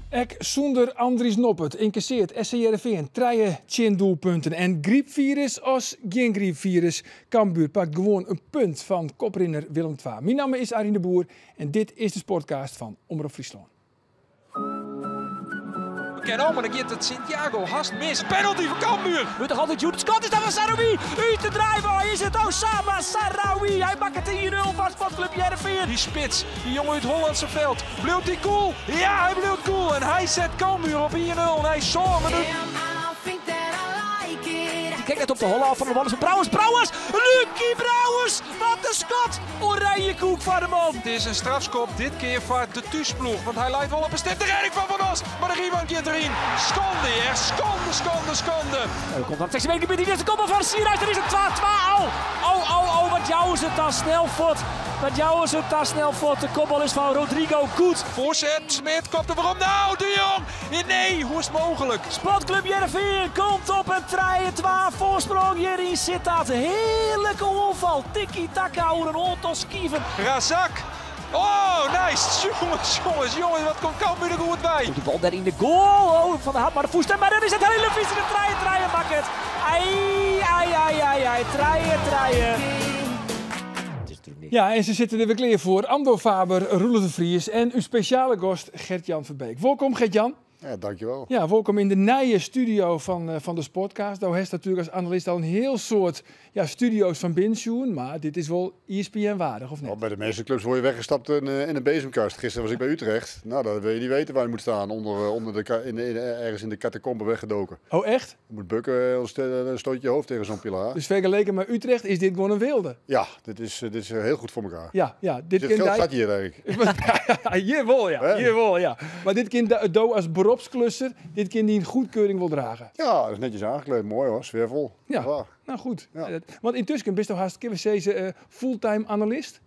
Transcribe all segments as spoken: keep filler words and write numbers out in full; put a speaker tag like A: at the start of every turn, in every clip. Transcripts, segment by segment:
A: Ek zonder Andries Noppert incasseert S C Heerenveen treien tien doelpunten. En griepvirus als geen griepvirus. Cambuur pakt gewoon een punt van koprenner Willem twee. Mijn naam is Arjen de Boer en dit is de Sportcast van Omroep Friesland.
B: En oh, maar dan gaat het Santiago haast mis. Penalty voor Cambuur.
C: Moet toch altijd Jude Scott is dat van Sarawi. Uit de drive is het Osama Sarawi. Hij maakt het één nul van Sportclub Heerenveen.
B: Die spits, die jongen uit het Hollandse veld. Blijft hij cool? Ja, hij blijft cool. En hij zet Cambuur op één nul. En hij zorgt nu.
C: Kijk net op de Holland van de Wallis van Brouwers. Brouwers! Lucky Brouwers! Wat een schot! Oranje koek van de man.
B: Het is een strafschop. Dit keer vaart de thuisploeg. Want hij leidt wel op een stip. De redding van Van Os. Maar de rebound gaat erin. Schande, hè? Schande, schande, schande.
C: Er komt dan zesde week met die eerste koppel van Sierhuis. Er is het twee twee. Oh, oh, oh, oh. Wat jou is het dan snel voet. Wat jou is het dan snel voet. De koppel is van Rodrigo goed.
B: Voorzet. Smit komt er waarom. Nou, de Jong. Nee, hoe is het mogelijk?
C: Sportclub Heerenveen komt op een drie twee voorsprong. Hierin zit dat heerlijke onval. Tiki-taka, hoe een hond als schieven.
B: Razak. Oh, nice. Jongens, jongens, jongens. Wat komt Cambuur er goed bij?
C: De bal daar in de goal. Oh, van de hand maar de voet. Maar dan is het hele vies. De draaien, draaien, mak het. Ai, ai, ai, ai, ai. Draaien, draaien.
A: Ja, en ze zitten er weer klaar voor. Ando Faber, Roelof de Vries en uw speciale gast Gert-Jan Verbeek. Welkom Gert-Jan.
D: Ja, dankjewel.
A: Ja, welkom in de nieuwe studio van, uh, van de Sportcast. Daar heeft natuurlijk als analist al een heel soort ja, studio's van binnen, maar dit is wel E S P N waardig, of niet?
D: Nou, bij de meeste clubs word je weggestapt in, uh, in een bezemkast. Gisteren was ik bij Utrecht. Nou, dan wil je niet weten waar je moet staan. Onder, uh, onder de, in, in, ergens in de catacombe weggedoken.
A: Oh, echt?
D: Je moet bukken, anders uh, stoot je je hoofd tegen zo'n pilaar.
A: Dus vergeleken met Utrecht is dit gewoon een wilde?
D: Ja, dit is, uh, dit is uh, heel goed voor elkaar.
A: Ja, ja. Dit
D: Dit geld staat hier eigenlijk.
A: Hier wel, ja. Hier wel, ja. Maar dit kind do als beroepsklusser, dit kind die een goedkeuring wil dragen.
D: Ja, dat is netjes aangekleed. Mooi hoor, sfeervol.
A: Ja,
D: Waar.
A: nou goed.
D: Ja.
A: Want intussen ben je toch hartstikke deze uh, fulltime analist?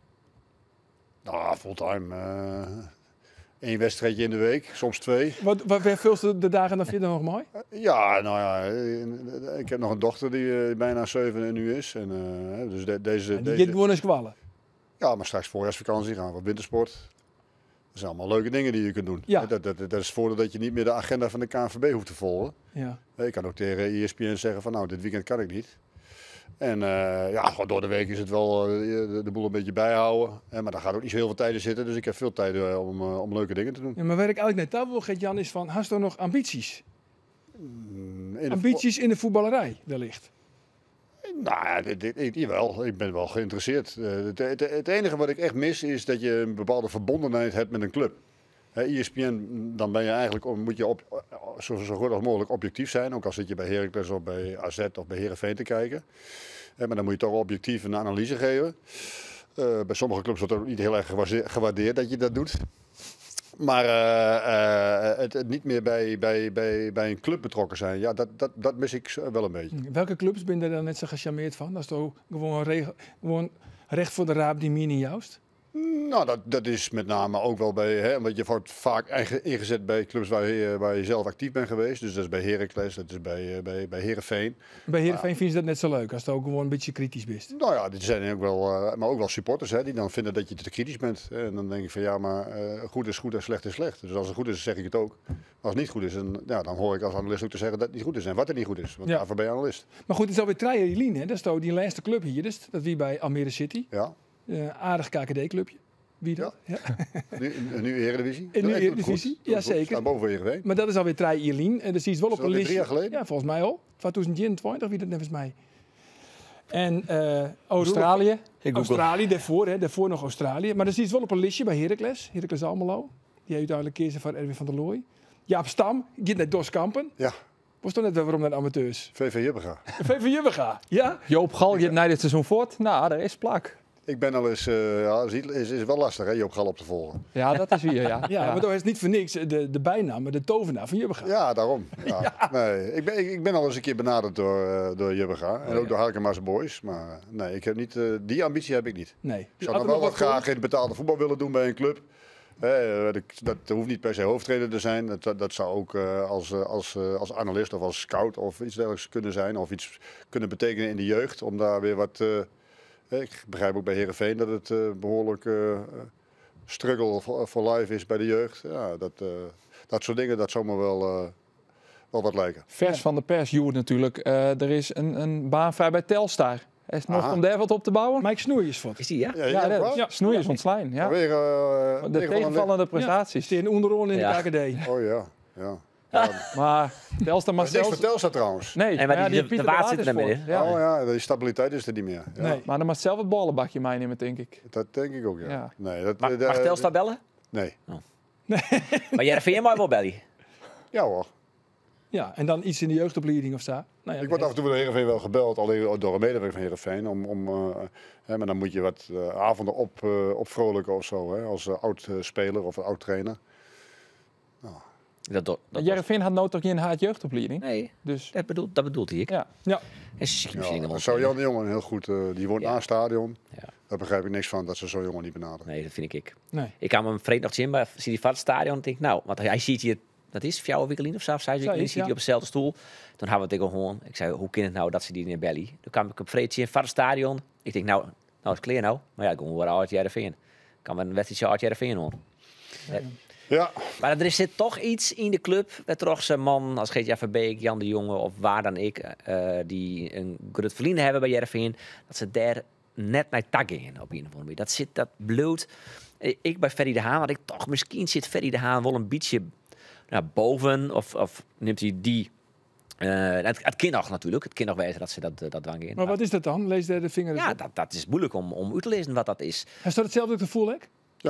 D: Nou, fulltime. Uh, Eén wedstrijdje in de week, soms twee.
A: Wat, wat vervulst de dagen dan vind je nog mooi?
D: Uh, ja, nou ja, ik heb nog een dochter die uh, bijna zeven nu is. En, uh, dus de, deze,
A: En die
D: deze...
A: gaat gewoon eens kwallen.
D: Ja, maar straks voorjaarsvakantie gaan we op wintersport. Dat zijn allemaal leuke dingen die je kunt doen.
A: Ja.
D: Dat, dat, dat is het voordeel dat je niet meer de agenda van de K N V B hoeft te volgen.
A: Ja.
D: Je kan ook tegen E S P N zeggen van nou, dit weekend kan ik niet. En uh, ja, gewoon door de week is het wel uh, de, de boel een beetje bijhouden. Uh, maar daar gaat ook niet zo heel veel tijd in zitten. Dus ik heb veel tijd uh, om, uh, om leuke dingen te doen.
A: Ja, maar waar ik eigenlijk net wil, Gert-Jan, is van, hast je nog ambities?
D: Mm, in
A: Ambities in de voetballerij, wellicht.
D: Nou ja, dit, dit, ik, jawel, ik ben wel geïnteresseerd. Uh, het, het, het enige wat ik echt mis is dat je een bepaalde verbondenheid hebt met een club. He, E S P N, dan ben je eigenlijk, moet je op, zo, zo goed als mogelijk objectief zijn. Ook al zit je bij Heracles of bij A Z of bij Heerenveen te kijken. He, maar dan moet je toch objectief een analyse geven. Uh, bij sommige clubs wordt het ook niet heel erg gewaardeerd dat je dat doet. Maar uh, uh, het, het niet meer bij, bij, bij, bij een club betrokken zijn, ja, dat, dat, dat mis ik wel een beetje.
A: Welke clubs ben je er dan net zo gecharmeerd van? Dat is toch gewoon, regel, gewoon recht voor de raap die meer niet juist?
D: Nou, dat, dat is met name ook wel bij, hè, want je wordt vaak ingezet bij clubs waar je, waar je zelf actief bent geweest. Dus dat is bij Heracles, dat is bij, bij, bij Heerenveen.
A: Bij Heerenveen ja. Vinden ze dat net zo leuk, als het ook gewoon een beetje kritisch bent.
D: Nou ja, dit zijn ook wel, uh, maar ook wel supporters hè, die dan vinden dat je te kritisch bent. En dan denk ik van ja, maar uh, goed is goed en slecht is slecht. Dus als het goed is, zeg ik het ook. Maar als het niet goed is, dan, ja, dan hoor ik als analist ook te zeggen dat het niet goed is en wat er niet goed is. Want
A: ja.
D: daarvoor ben je analist.
A: Maar goed, het is alweer Treien Jelien, hè? Dat is toch die laatste club hier, dus dat wie bij Almere City.
D: Ja.
A: Uh, aardig K K D-clubje. Wie dat? Ja.
D: Ja. Nu, nu Eredivisie.
A: In nu Eredivisie, ja zeker.
D: Staat boven Heerenveen.
A: Maar dat is alweer Treien Jelien. En dus die is wel op een
D: drie
A: listje.
D: jaar geleden?
A: Ja, volgens mij al. twintig eenentwintig, wie dat net is mij. En uh,
E: Australië.
A: Australië, daarvoor, hè, daarvoor nog Australië. Maar dan zie je wel op een listje bij Heracles. Heracles Almelo. Die uiteindelijk kiezen voor Erwin van der Looy. Jaap Stam, gaat naar Dos Kampen.
D: Ja.
A: Was toch net wel waarom naar de amateurs?
D: V V Jubbega.
A: V V Jubbega, ja?
E: Joop Gal, je naar dit seizoen voort. Nou, daar is plak.
D: Ik ben al eens, uh, ja, is, is, is wel lastig hè, Joop Gal op te volgen.
E: Ja, dat is hier, ja.
A: Ja,
E: ja.
A: maar dat is niet voor niks de, de bijnaam, de tovenaar van Jubbega.
D: Ja, daarom. Ja. Ja. Nee, ik, ben, ik, ik ben al eens een keer benaderd door, uh, door Jubbega. En
A: oh,
D: ook
A: ja.
D: door Harkema's Boys. Maar nee, ik heb niet, uh, die ambitie heb ik niet.
A: Nee.
D: Ik zou nog wel wat graag in het betaalde voetbal willen doen bij een club. He, dat, dat hoeft niet per se hoofdtrainer te zijn. Dat, dat zou ook uh, als, als, uh, als analist of als scout of iets dergelijks kunnen zijn. Of iets kunnen betekenen in de jeugd. Om daar weer wat... Uh, ik begrijp ook bij Heerenveen dat het uh, behoorlijk uh, struggle for, for life is bij de jeugd. Ja, dat, uh, dat soort dingen, dat zou me wel, uh, wel wat lijken.
E: Vers
A: Ja.
E: van de pers, Joert natuurlijk. Uh, er is een, een baan vrij bij Telstar. Is het nog
D: Aha.
E: om daar wat op te bouwen?
A: Mike Snoeijers vond.
F: Is die, ja?
D: Ja,
E: Ja,
D: ja,
E: dat,
D: ja.
E: Snoei is ontslaan. Ja.
D: Vanwege, uh,
E: De
D: negen van
E: tegenvallende prestaties.
A: Steen onderrol in
F: Ja.
A: de K K D.
D: Oh ja, ja. ja.
E: Maar Telstar maar
D: Maar niks
E: zelfs...
D: voor Telstar trouwens.
E: Nee,
F: Nee, maar
E: ja,
F: die- de-
E: Pieter
F: de waard
E: Waard
F: zit
E: is
F: er
E: voor.
F: midden.
E: Ja.
D: Oh ja, die stabiliteit is er niet meer. Ja.
A: Nee.
E: Maar dan mag zelf het ballenbakje meenemen, denk ik.
D: Dat denk ik ook, ja.
E: Ja.
D: Nee, dat,
F: Mag,
D: de-
F: mag Telstar bellen?
D: Nee.
F: Maar Jereveen mag wel bellen.
D: Ja hoor.
A: Ja, en dan iets in de jeugdopleiding of zo. Nou ja,
D: Ik word af en toe door Heerenveen wel gebeld, alleen door een medewerker van Heerenveen. Om, om, uh, hè, maar dan moet je wat uh, avonden op, uh, opvrolijken of zo, hè, als uh, oud-speler of oud-trainer.
F: Dat, dat, dat
E: Jereveen had nooit toch geen haat-jeugdopleiding?
F: Nee,
E: Dus
F: dat bedoelt, dat bedoelt hij.
E: ja.
A: Ja,
F: En ze zien
D: Ja,
F: misschien nog wel.
D: dat zou Jan de Jonge heel goed, uh, die woont
F: Ja.
D: aan het stadion.
F: Ja.
D: Daar begrijp ik niks van, dat ze zo'n jongen niet benaderen.
F: Nee, dat vind ik.
A: nee.
F: Ik kwam hem vreemd nog zien, maar zie die van het stadion en denk nou, want hij ziet hier, dat is Fjouwer Wikkelien of zo, zij Wikkelien,
A: Zoiets,
F: ziet
A: ja.
F: hij op dezelfde stoel. Toen hadden we het tegen gewoon. Ik zei, hoe kan het nou dat ze die in de belly? Toen kwam ik op vreemd zien van het stadion. Ik denk nou, nou is clear nou. Maar ja, ik kom weer uit Jereveen. Kan we een wedstrijdje uit Jereveen hoor.
D: Ja,
F: Maar er zit toch iets in de club. Met toch zijn man als Geert-Jan Verbeek, Jan de Jonge of waar dan ik. Uh, die een goed verliezen hebben bij Jereveen. Dat ze daar net naar taggen in op een of andere manier. Dat zit, dat bloed. Ik bij Ferry de Haan, want ik toch misschien zit Ferry de Haan wel een beetje nou, boven. Of, of neemt hij die. Uh, het, het kind nog natuurlijk. Het kind nog weten dat ze dat, uh, dat dwang in.
A: Maar wat is dat dan? Lees daar de vinger
F: Ja,
A: op.
F: dat, dat is moeilijk om, om uit te lezen wat dat is.
A: Hij staat hetzelfde gevoel, hè?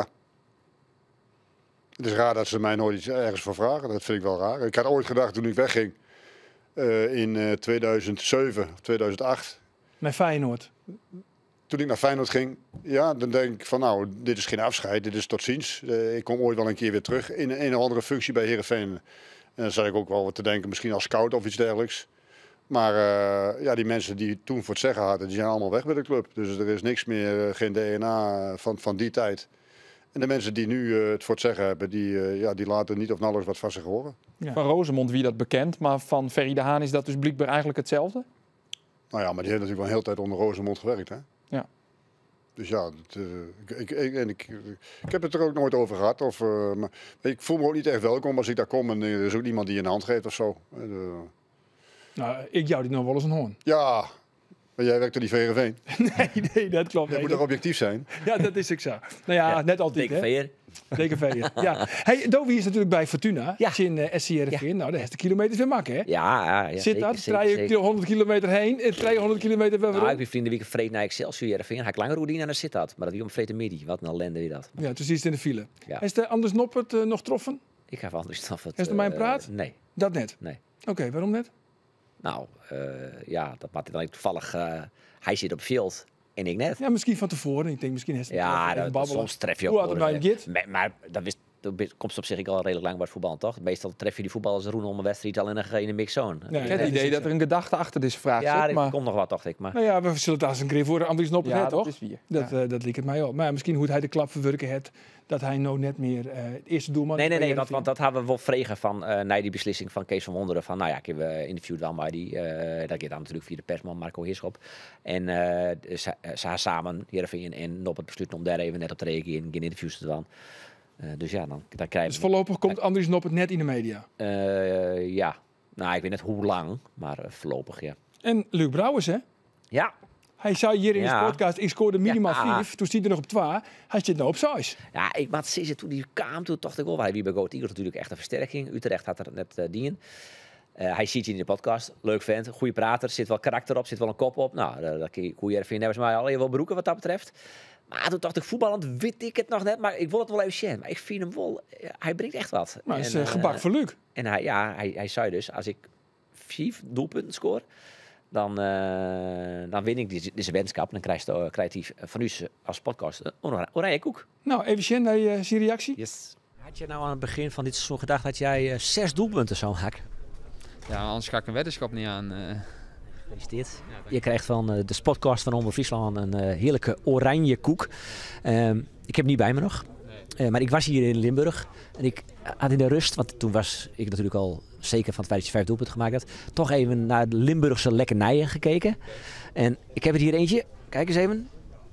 D: het is raar dat ze mij nooit iets ergens voor vragen. Dat vind ik wel raar. Ik had ooit gedacht toen ik wegging uh, in uh, tweeduizend zeven of tweeduizend acht.
A: Met Feyenoord.
D: Toen ik naar Feyenoord ging, ja, dan denk ik van nou, dit is geen afscheid, dit is tot ziens. Uh, ik kom ooit wel een keer weer terug in een of andere functie bij Heerenveen. En dan zat ik ook wel wat te denken, misschien als scout of iets dergelijks. Maar uh, ja, die mensen die toen voor het zeggen hadden, die zijn allemaal weg bij de club. Dus er is niks meer, uh, geen D N A van, van die tijd. En de mensen die nu uh, het voor het zeggen hebben, die, uh, ja, die laten niet of nauwelijks wat van zich horen.
A: Ja.
E: Van Rosemond wie dat bekend, maar van Ferry de Haan is dat dus blijkbaar eigenlijk hetzelfde?
D: Nou ja, maar die heeft natuurlijk wel een hele tijd onder Rosemond gewerkt, hè?
E: Ja.
D: Dus ja, het, uh, ik, ik, ik, en ik, ik heb het er ook nooit over gehad. Of, uh, maar ik voel me ook niet echt welkom als ik daar kom en er is ook niemand die je een hand geeft of zo. Uh,
A: Nou, ik jou die nog wel eens een hoorn.
D: ja, maar jij werkt er niet voor Heerenveen.
A: Nee, nee, dat klopt.
D: Je
A: Nee,
D: moet
A: dat-
D: toch objectief zijn?
A: ja, dat is ik zo. Nou ja,
F: Ja,
A: net altijd,
F: Dikke
A: hè?
F: veer.
A: D K V. Ja. Hey, Dovi is natuurlijk bij Fortuna.
F: Ja.
A: In uh, S C R V. Nou, de kilometers weer maken, hè?
F: Ja, ja, ja.
A: Zit
F: zeker,
A: dat?
F: zeker,
A: Draai
F: zeker.
A: je honderd kilometer heen, eh, tweehonderd kilometer weer
F: Nou, ik
A: weer
F: ben vrienden week vreed naar Excelsior Jereveen. Ga ik langer roedien en dan zit dat. Maar dat wie om vrede midi. Wat een ellende is dat.
A: Ja, toen zie je het in de file.
F: Ja.
A: Is de Anders Noppert uh, nog troffen?
F: Ik ga van anders af het.
A: Is er mijn
F: eh,
A: praat?
F: Nee,
A: Dat net.
F: nee.
A: Oké, waarom net?
F: Nou, uh, ja, dat maakt dan toevallig. Uh, hij zit op veld en ik net.
A: Ja, misschien van tevoren. Ik denk misschien heeft
F: Ja, dat, dat, soms tref je ook.
A: Hoe had het
F: wel,
A: nou
F: eh,
A: git?
F: Maar, maar dat wist. Dat komt op zich ik al redelijk lang bij het voetbal, toch? Meestal tref je die voetballers roen om een wedstrijd al in een, in een mixzone.
A: Nee,
E: Ik heb
A: dat
E: het
A: is
E: idee
A: ook
E: dat
A: zo.
E: er een gedachte achter deze vraag
F: ja,
E: zit.
F: er
E: Maar
F: komt nog wat, dacht ik. Maar
A: Nou ja, we zullen het als een grif voor Anders Noppert,
E: ja,
A: hè,
E: dat
A: toch?
E: is wie.
A: Dat,
E: Ja.
A: uh, dat liep het mij op. Maar ja, misschien hoe hij de klap verwerken heeft, dat hij nou net meer uh, het eerste doelman
F: nee, nee,
A: bij
F: nee, want,
A: Heerenveen-
F: want dat hebben we wel vregen van uh, na die beslissing van Kees van Wonderen. Van, nou ja, ik heb uh, interviewd wel maar die. Uh, dat gaat dan natuurlijk via de persman Marco Heerschop. En uh, ze, ze samen, Heerenveen en Noppert besluiten om daar even net op te reageren. Geen interviews te doen. Uh, dus ja, dan, dan krijg je...
A: Dus voorlopig komt Andries Noppert net in de media.
F: Uh, ja, nou, ik weet net hoe lang, maar uh, voorlopig, ja.
A: En Luc Brouwers, hè?
F: Ja,
A: Hij zei hier in
F: Ja.
A: de podcast, ik scoorde minimaal
F: Ja.
A: vijf. Toen stond hij er nog op twee. Hij zit nou op zes.
F: ja, ik maar ze toen die kwam, toen dacht ik wel, hij wie bij Go Eagles natuurlijk echt een versterking. Utrecht had er net uh, dien. Uh, hij ziet je in de podcast, leuk vent, goede prater, zit wel karakter op, zit wel een kop op. Nou, uh, dat kun je goede vinden, hebben ze mij al wel beroeken wat dat betreft. Maar toen dacht ik, voetballend weet ik het nog net, maar ik wil het wel even zien. Maar ik vind hem wel, ja, hij brengt echt wat.
A: Maar het is
F: En,
A: uh, gebak
F: uh,
A: voor Luc.
F: En hij, ja, hij, hij zei dus, als ik vijf doelpunten score, dan, uh, dan win ik deze, deze wenskap. Dan krijgt, uh, krijgt hij van u als podcast een oranje koek.
A: Nou, even zien naar je, zijn reactie.
F: Yes. Had je nou aan het begin van dit seizoen gedacht dat jij uh, zes doelpunten zou hakken?
G: Ja, anders ga ik een weddenschap niet aan. Uh.
F: Gefeliciteerd. Je krijgt van uh, de podcast van Omroep Friesland een uh, heerlijke oranje koek. Um, ik heb hem niet bij me nog. Uh, maar ik was hier in Limburg. En ik had in de rust, want toen was ik natuurlijk al zeker van het feit dat je vijf doelpunten gemaakt had, toch even naar de Limburgse lekkernijen gekeken. En ik heb er hier eentje. Kijk eens even.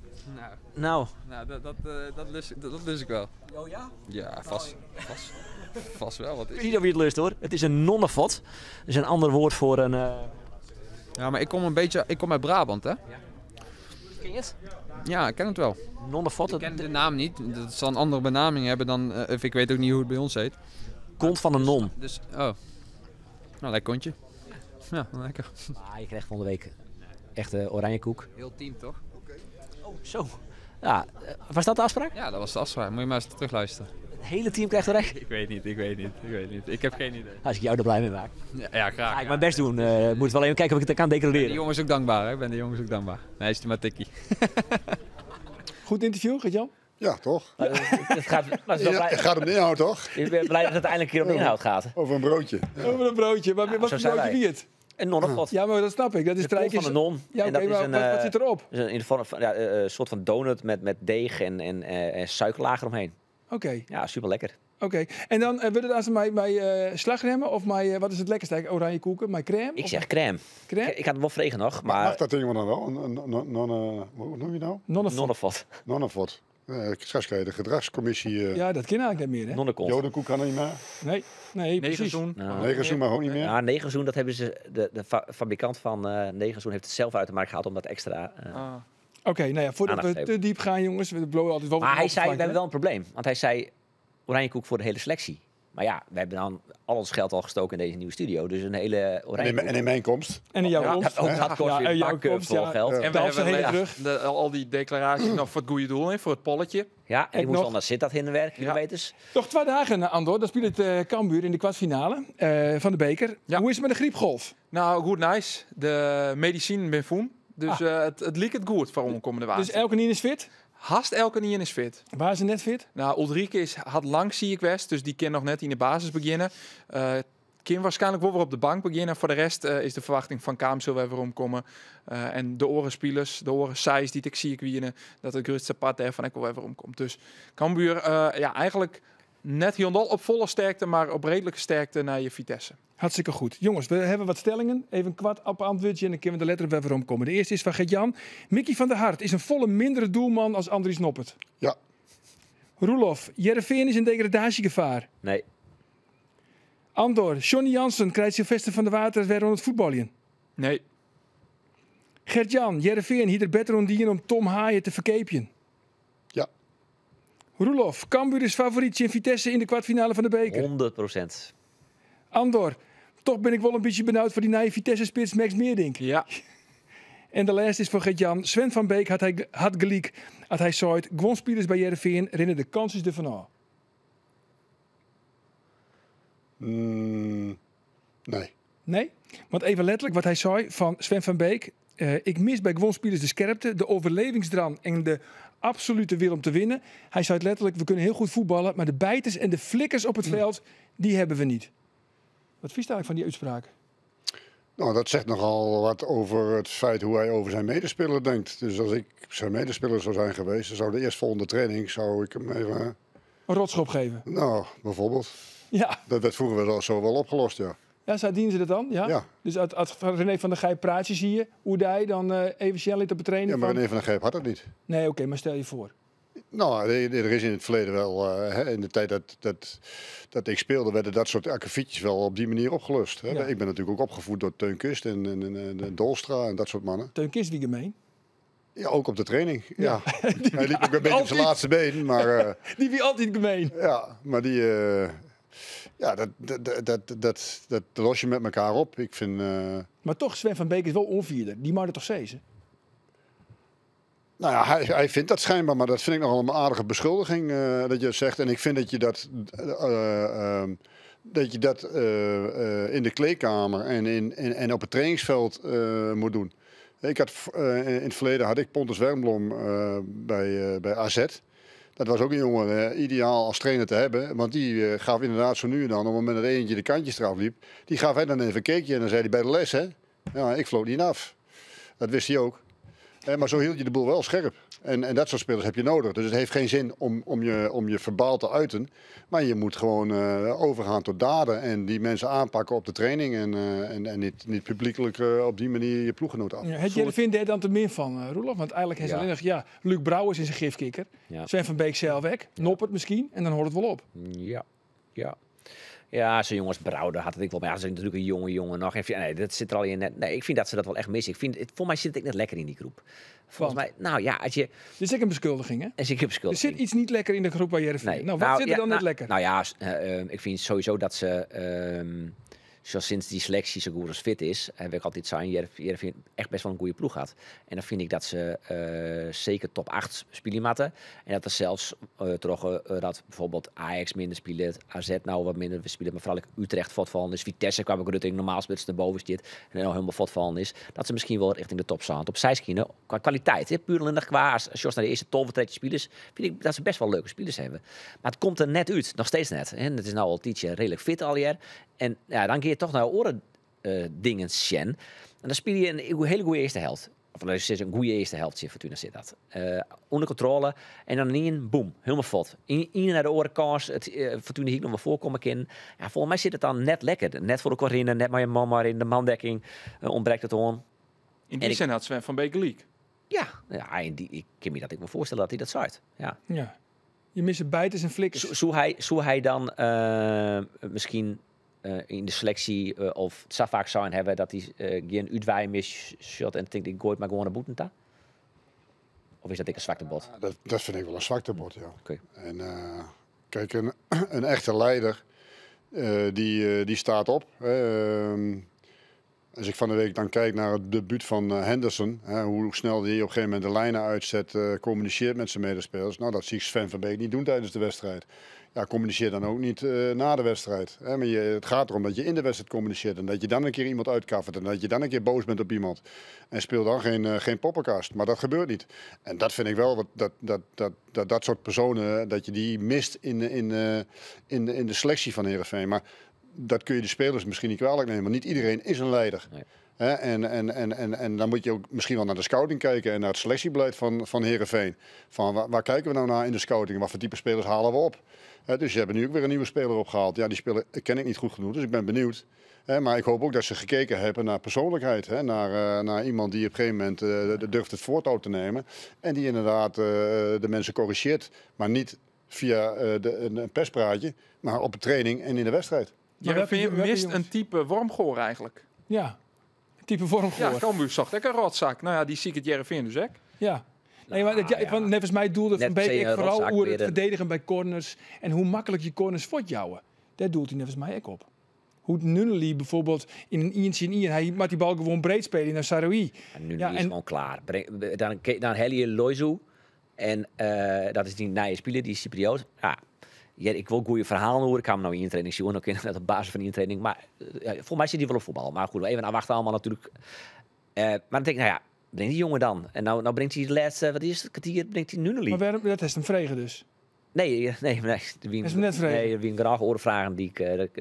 G: Nou,
F: Nou.
G: nou dat, dat, uh, dat, lust, dat, dat lust ik wel.
F: Oh ja?
G: Ja, vast. vast. Vast wel, wat
F: Ik
G: is
F: weet niet of je het lust hoor. Het is een nonnefot. Dat is een ander woord voor een... Uh...
G: Ja, maar ik kom een beetje, ik kom uit Brabant, hè?
F: Ken je het?
G: Ja, ik ken het wel.
F: Nonnefot.
G: Ik ken de naam niet. Dat zal een andere benaming hebben dan, uh, ik weet ook niet hoe het bij ons heet.
F: Kont van een non.
G: Dus, oh. Nou, lekker kontje. Ja, lekker.
F: Ah, je krijgt volgende week echt uh, oranje koek.
G: Heel team, toch?
F: Oh, zo. Ja, uh, was dat de afspraak?
G: Ja, dat was de afspraak. Moet je maar eens terugluisteren.
F: Het hele team krijgt oranje?
G: Ik weet niet, ik weet niet, ik weet niet. Ik heb geen idee.
F: Als ik jou er blij mee maak.
G: Ja, ja graag.
F: Ga ik
G: ja.
F: mijn best doen. Uh, moet wel even kijken of ik het kan
G: Ik ben
F: declareren.
G: de jongens ook dankbaar, hè? Ik ben de jongens ook dankbaar. Nee, is die maar tikkie.
A: Goed interview, Gert-Jan?
D: Ja, toch?
F: Maar, uh, het gaat, maar het is wel
D: Ja,
F: blij,
D: het gaat om de inhoud, toch?
F: ik ben blij dat het eindelijk een keer om de inhoud gaat.
D: Over een broodje.
A: Over een broodje. Maar wat
F: zo
A: voor
F: zijn
A: broodje
F: wij.
A: wie het?
F: Een nonnefot.
A: Ja, maar dat snap ik. Dat is
F: De kont
A: strijkjes.
F: van de non.
A: Ja,
F: En
A: oké,
F: dat is
A: maar
F: een,
A: wat, wat
F: uh,
A: zit erop?
F: Dus een, in de vorm van, ja, uh, een soort van donut met, met deeg en, en, uh, en suikerlaag eromheen.
A: Oké,
F: Ja, super lekker.
A: oké. En dan uh, wil het als mijn, mijn uh, slagremmen of mijn, uh, wat is het lekkerste? eigenlijk? Oranje koeken, mijn crème?
F: Ik
A: Of
F: zeg crème.
A: crème?
F: Ik, ik had hem wel vregen nog,
D: Mag
F: maar
D: dat ding dan wel? Een, een, een, een, een, hoe noem je nou?
A: Nonnefot.
F: nonnefot.
D: Nonnefot. Uh, straks krijg je de gedragscommissie. Uh,
A: Ja, dat ken eigenlijk niet meer, hè?
F: Nonnekont.
D: Jodenkoek kan er niet meer.
A: Nee, nee, precies.
E: Negerzoen.
F: Nou,
D: Negerzoen mag ook niet meer.
F: ja, negerzoen, dat hebben ze, de, de fa fabrikant van uh, negerzoen heeft het zelf uit de markt gehaald om dat extra... Uh,
E: Ah.
A: Oké, nou ja, voordat we
F: Aandacht
A: te diep gaan, jongens. We blowen altijd wel wat
F: maar hij
A: op
F: zei, we
A: oppervlakte,
F: hebben wel een probleem. Want hij zei, oranje koek voor de hele selectie. Maar ja, we hebben dan al ons geld al gestoken in deze nieuwe studio. Dus een hele
D: En
F: oranje
D: in,
F: koek.
D: en in mijn komst.
A: hè? En in jouw
F: Ja,
A: komst.
F: ook dat kost
A: Ja,
F: weer
A: en jouw
F: bakken
A: komst,
F: vol
A: ja.
F: geld.
D: Ja.
F: Ja,
E: En we
A: Betaal ze
E: hebben
A: heen en
E: ja,
A: terug.
E: de, al die declaraties nog voor het goede doel, hè, voor het polletje.
F: en die
A: En
F: moest
A: nog-
F: dan naar Sittard hinderwerk, kilometers.
A: Nog twee dagen, uh, Andor. Dan speelt het uh, Cambuur in de kwartfinale uh, van de beker.
E: Ja.
A: Hoe is het met de griepgolf?
E: Nou, goed, nice. De medicijn ben voem. Dus
A: Ah.
E: uh, het, het liep het goed voor ons komende waard.
A: Dus elke niet is fit?
E: Haast elke niet in is fit.
A: Waar is ze net fit?
E: Nou, Ulrike is, had lang ziek geweest, dus die kan nog net in de basis beginnen. Uh, kan waarschijnlijk wel weer op de bank beginnen. Voor de rest uh, is de verwachting van Kaam zullen we weer omkomen. Uh, en de orenspelers, de oren size die ik zie ik winnen, dat het grootste part daarvan ik wel weer omkomt. Dus Cambuur, uh, ja, eigenlijk net helemaal op volle sterkte, maar op redelijke sterkte naar je Vitesse.
A: Hartstikke goed. Jongens, we hebben wat stellingen. Even een kwart op antwoordje en dan kunnen we de letter weer omkomen. De eerste is van Gert-Jan. Mickey van der Hart is een volle mindere doelman als Andries Noppert.
D: Ja.
A: Roelof, Jereveen is in degradatiegevaar.
F: Nee,
A: Andor, Johnny Jansen krijgt Sylvester van der Water weer aan het voetballen.
E: Nee,
A: Gert-Jan, Jereveen hier er beter ondien om Tom Haaien te verkeepjen.
D: Ja.
A: Roelof, Cambuur is favorietje in Vitesse in de kwartfinale van de beker.
F: honderd procent.
A: Andor, toch ben ik wel een beetje benauwd voor die nieuwe Vitesse-spits Max Meerdink.
E: ja.
A: En de laatste is voor Gert-Jan. Sven van Beek had, hij, had gelijk. Had hij zei, gewoon spelers bij Jereveen rennen de kans is ervan af.
D: Mm, nee.
A: Nee? Want even letterlijk wat hij zei van Sven van Beek. Uh, ik mis bij gewoon spelers de scherpte, de overlevingsdrang en de absolute wil om te winnen. Hij zei het letterlijk, we kunnen heel goed voetballen, maar de bijters en de flikkers op het veld, die hebben we niet. Wat vies je eigenlijk van die uitspraak?
D: Nou, dat zegt nogal wat over het feit hoe hij over zijn medespeler denkt. Dus als ik zijn medespeler zou zijn geweest, dan zou de eerstvolgende training, zou ik hem even...
A: Een rotschop geven.
D: Nou, bijvoorbeeld.
A: Ja,
D: Dat werd vroeger wel zo wel opgelost, ja.
A: ja zo dienen ze dat dan? Ja.
D: Ja.
A: Dus als, als René van der Gijp praatjes hier, hoe hij dan uh, even snel op het trainen
D: Ja, maar
A: van...
D: René van der Gijp had dat niet.
A: Nee, oké, maar stel je voor.
D: Nou, er er is in het verleden wel, uh, hè, in de tijd dat, dat, dat ik speelde, werden dat soort akkefietjes wel op die manier opgelust. Hè.
A: Ja.
D: Ik ben natuurlijk ook opgevoed door Teun Kust en, en, en, en Dolstra en dat soort mannen.
A: Teun Kist wie gemeen.
D: Ja, ook op de training. Ja.
A: Ja.
D: Hij liep ook een beetje op zijn laatste been, maar, uh,
A: Die wie altijd gemeen.
D: ja, maar die, uh, ja, dat, dat, dat, dat, dat, dat los je met elkaar op. Ik vind, uh,
A: Maar toch, Sven van Beek is wel onvierder. Die mag er toch zezen?
D: nou ja, hij, hij vindt dat schijnbaar, maar dat vind ik nogal een aardige beschuldiging uh, dat je het zegt. En ik vind dat je dat, uh, um, dat, je dat uh, uh, in de kleedkamer en, in, in, en op het trainingsveld uh, moet doen. Ik had, uh, in het verleden had ik Pontus Wernbloem uh, bij, uh, bij A Z. Dat was ook een jongen uh, ideaal als trainer te hebben. Want die uh, gaf inderdaad zo nu en dan, op het moment dat eentje de kantjes eraf liep, die gaf hij dan even een keekje en dan zei hij bij de les, hè. Ja, ik vloot niet af. Dat wist hij ook. Eh, maar zo hield je de boel wel scherp. En, en dat soort spelers heb je nodig. Dus het heeft geen zin om, om, je, om je verbaal te uiten. Maar je moet gewoon uh, overgaan tot daden. En die mensen aanpakken op de training. En, uh, en, en niet, niet publiekelijk uh, op die manier je ploeggenoot af.
A: Ja, het jij vindt daar dan te min van, uh, Roelof? Want eigenlijk heeft
F: Ja.
A: alleen nog, ja, Luc Brouwers is een gifkikker.
F: Ja.
A: Sven van Beek zelf weg. Noppert misschien. En dan hoort het wel op.
F: Ja, ja. Ja, zo'n jongens Brouwer had het ik wel. Maar ja, ze zijn natuurlijk een jonge jongen nog. En, nee, dat zit er al in. Net. Nee, ik vind dat ze dat wel echt missen. Ik vind, het, voor mij zit het net lekker in die groep. Volgens mij, nou ja, als je...
A: Dit is ook een beschuldiging, hè?
F: Als ik heb
A: Er zit iets niet lekker in de groep bij Heerenveen.
F: Nee.
A: Nou, wat
F: nou,
A: zit er
F: ja,
A: dan
F: nou,
A: net lekker?
F: Nou ja, uh, uh, ik vind sowieso dat ze... Uh, zoals sinds die selectie zo goed als fit is, heb ik altijd zijn, Heerenveen echt best wel een goede ploeg had. En dan vind ik dat ze uh, zeker top acht spelen matten. En dat er zelfs uh, toch uh, dat bijvoorbeeld Ajax minder speelt, A Z nou wat minder spelen, maar vooral Utrecht voortvallen is. Vitesse kwam ik er normaal spits naar boven zit en nou helemaal voortvallen is. Dat ze misschien wel richting de top staan. Op zij skiën, qua kwaliteit, hè, puur alleen qua als je naar de eerste twaalf, dertien spelers, vind ik dat ze best wel leuke spelers hebben. Maar het komt er net uit, nog steeds net. En het is nou al tijdje redelijk fit al hier. En ja, dan kun je toch naar oren uh, dingen sjen. En dan speel je een, een hele goede eerste helft. Of dat is een goede eerste helft, Fortuna zit dat. Uh, onder controle. En dan in, boem, helemaal vlot. In, in naar de orenkans. Het uh, Fortuna hier nog wel voorkomen in. Ja, volgens mij zit het dan net lekker. Net voor de Corinne, net maar je man maar in de mandekking. Uh, ontbreekt het on.
E: In die
F: ik,
E: zin had Sven van Beek leak.
F: Ja, ja en die, ik kan me dat ik me voorstellen dat hij dat zuigt. Ja.
A: Ja. Je mist bijters en flikkers.
F: Zou hij, zou hij dan uh, misschien... Uh, in de selectie uh, of het zou vaak zijn hebben dat hij uh, geen uitwaaien mis shot en denkt ik gooit maar gewoon naar Boetenta? Of is dat ik een zwakte bot?
D: Ja, dat, dat vind ik wel een zwakte bot, ja.
F: Okay.
D: En uh, kijk, een, een echte leider uh, die, uh, die staat op. Uh, als ik van de week dan kijk naar het debuut van uh, Henderson, hè, hoe snel hij op een gegeven moment de lijnen uitzet, uh, communiceert met zijn medespelers. Nou, dat zie ik Sven van Beek niet doen tijdens de wedstrijd. Ja, communiceer dan ook niet uh, na de wedstrijd. Hè? Maar je, het gaat erom dat je in de wedstrijd communiceert en dat je dan een keer iemand uitkaffert en dat je dan een keer boos bent op iemand. En speel dan geen, uh, geen poppenkast. Maar dat gebeurt niet. En dat vind ik wel, wat, dat, dat, dat, dat dat soort personen, dat je die mist in, in, uh, in, de, in de selectie van Heerenveen. Maar dat kun je de spelers misschien niet kwalijk nemen. Want niet iedereen is een leider. Nee. Hè? En, en, en, en, en dan moet je ook misschien wel naar de scouting kijken en naar het selectiebeleid van, van Heerenveen. Van waar, waar kijken we nou naar in de scouting? Wat voor type spelers halen we op? He, dus je hebt nu ook weer een nieuwe speler opgehaald. Ja, die speler ken ik niet goed genoeg, dus ik ben benieuwd. He, maar ik hoop ook dat ze gekeken hebben naar persoonlijkheid. He, naar, uh, naar iemand die op een gegeven moment uh, durft het voortouw te nemen. En die inderdaad uh, de mensen corrigeert. Maar niet via uh, de, een perspraatje, maar op de training en in de wedstrijd.
E: Heerenveen mist een type wormgoor eigenlijk.
A: Ja, een type vormgoor.
E: Ja, Cambuur zocht ik een rotzak. Nou ja, die zie ik het Heerenveen dus ook.
A: Ja. Nee, maar het, ja, ja. Van, net mij doelde Van Beek vooral hoe het verdedigen bij corners en hoe makkelijk je corners voortjouwen. Daar doelt hij net mij ook op. Hoe Nunnely bijvoorbeeld in een Ientje in Ien, hij maakt die bal gewoon breed spelen naar Saroui.
F: En Nunnely ja, is gewoon klaar. Dan, dan hel je Loizu en uh, dat is die nieuwe speler, die Cypriot. Ja, ja, ik wil goede verhalen horen. Ik kan hem nou in een training zien, ook in op basis van die training. Maar uh, voor mij zit hij wel op voetbal. Maar goed, even afwachten allemaal natuurlijk. Uh, maar dan denk ik, nou ja. Breng die jongen dan. En nou, nou brengt hij de laatste, wat is het, kwartier, brengt hij Nunnely.
A: Maar waarom, dat is hem vregen dus?
F: Nee, nee, nee.
A: Wie is hem net vregen?
F: Nee, wie een graag oren vragen die ik, uh,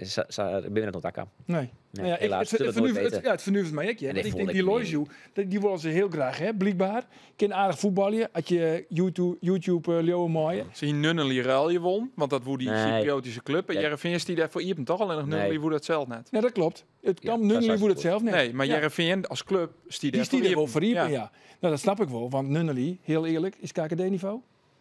F: ik ben het nog aan.
A: Nee. nee nou ja, helaas, ik, het, het, het, het, ja, het vernuft mij ook. Ja. Ik denk die Loizu, die willen ze heel graag, hè, blijkbaar. Kan aardig voetballen. Had je YouTube, YouTube uh, Leo Mooie.
E: Zie je Nunnely ruil je won, want dat woe die nee. Cypriotische club. En ja. Heerenveen die daar voor Iepen toch al en nog Nunnely nee. woe dat zelf net.
A: Nee, dat klopt. Het kan ja, Nunnely woe dat zelf net.
E: Nee, maar Heerenveen ja. als club stiet
A: die stiet er wel voor Iepen, ja. ja. Nou, dat snap ik wel, want Nunnely, heel eerlijk, is K K D-niveau.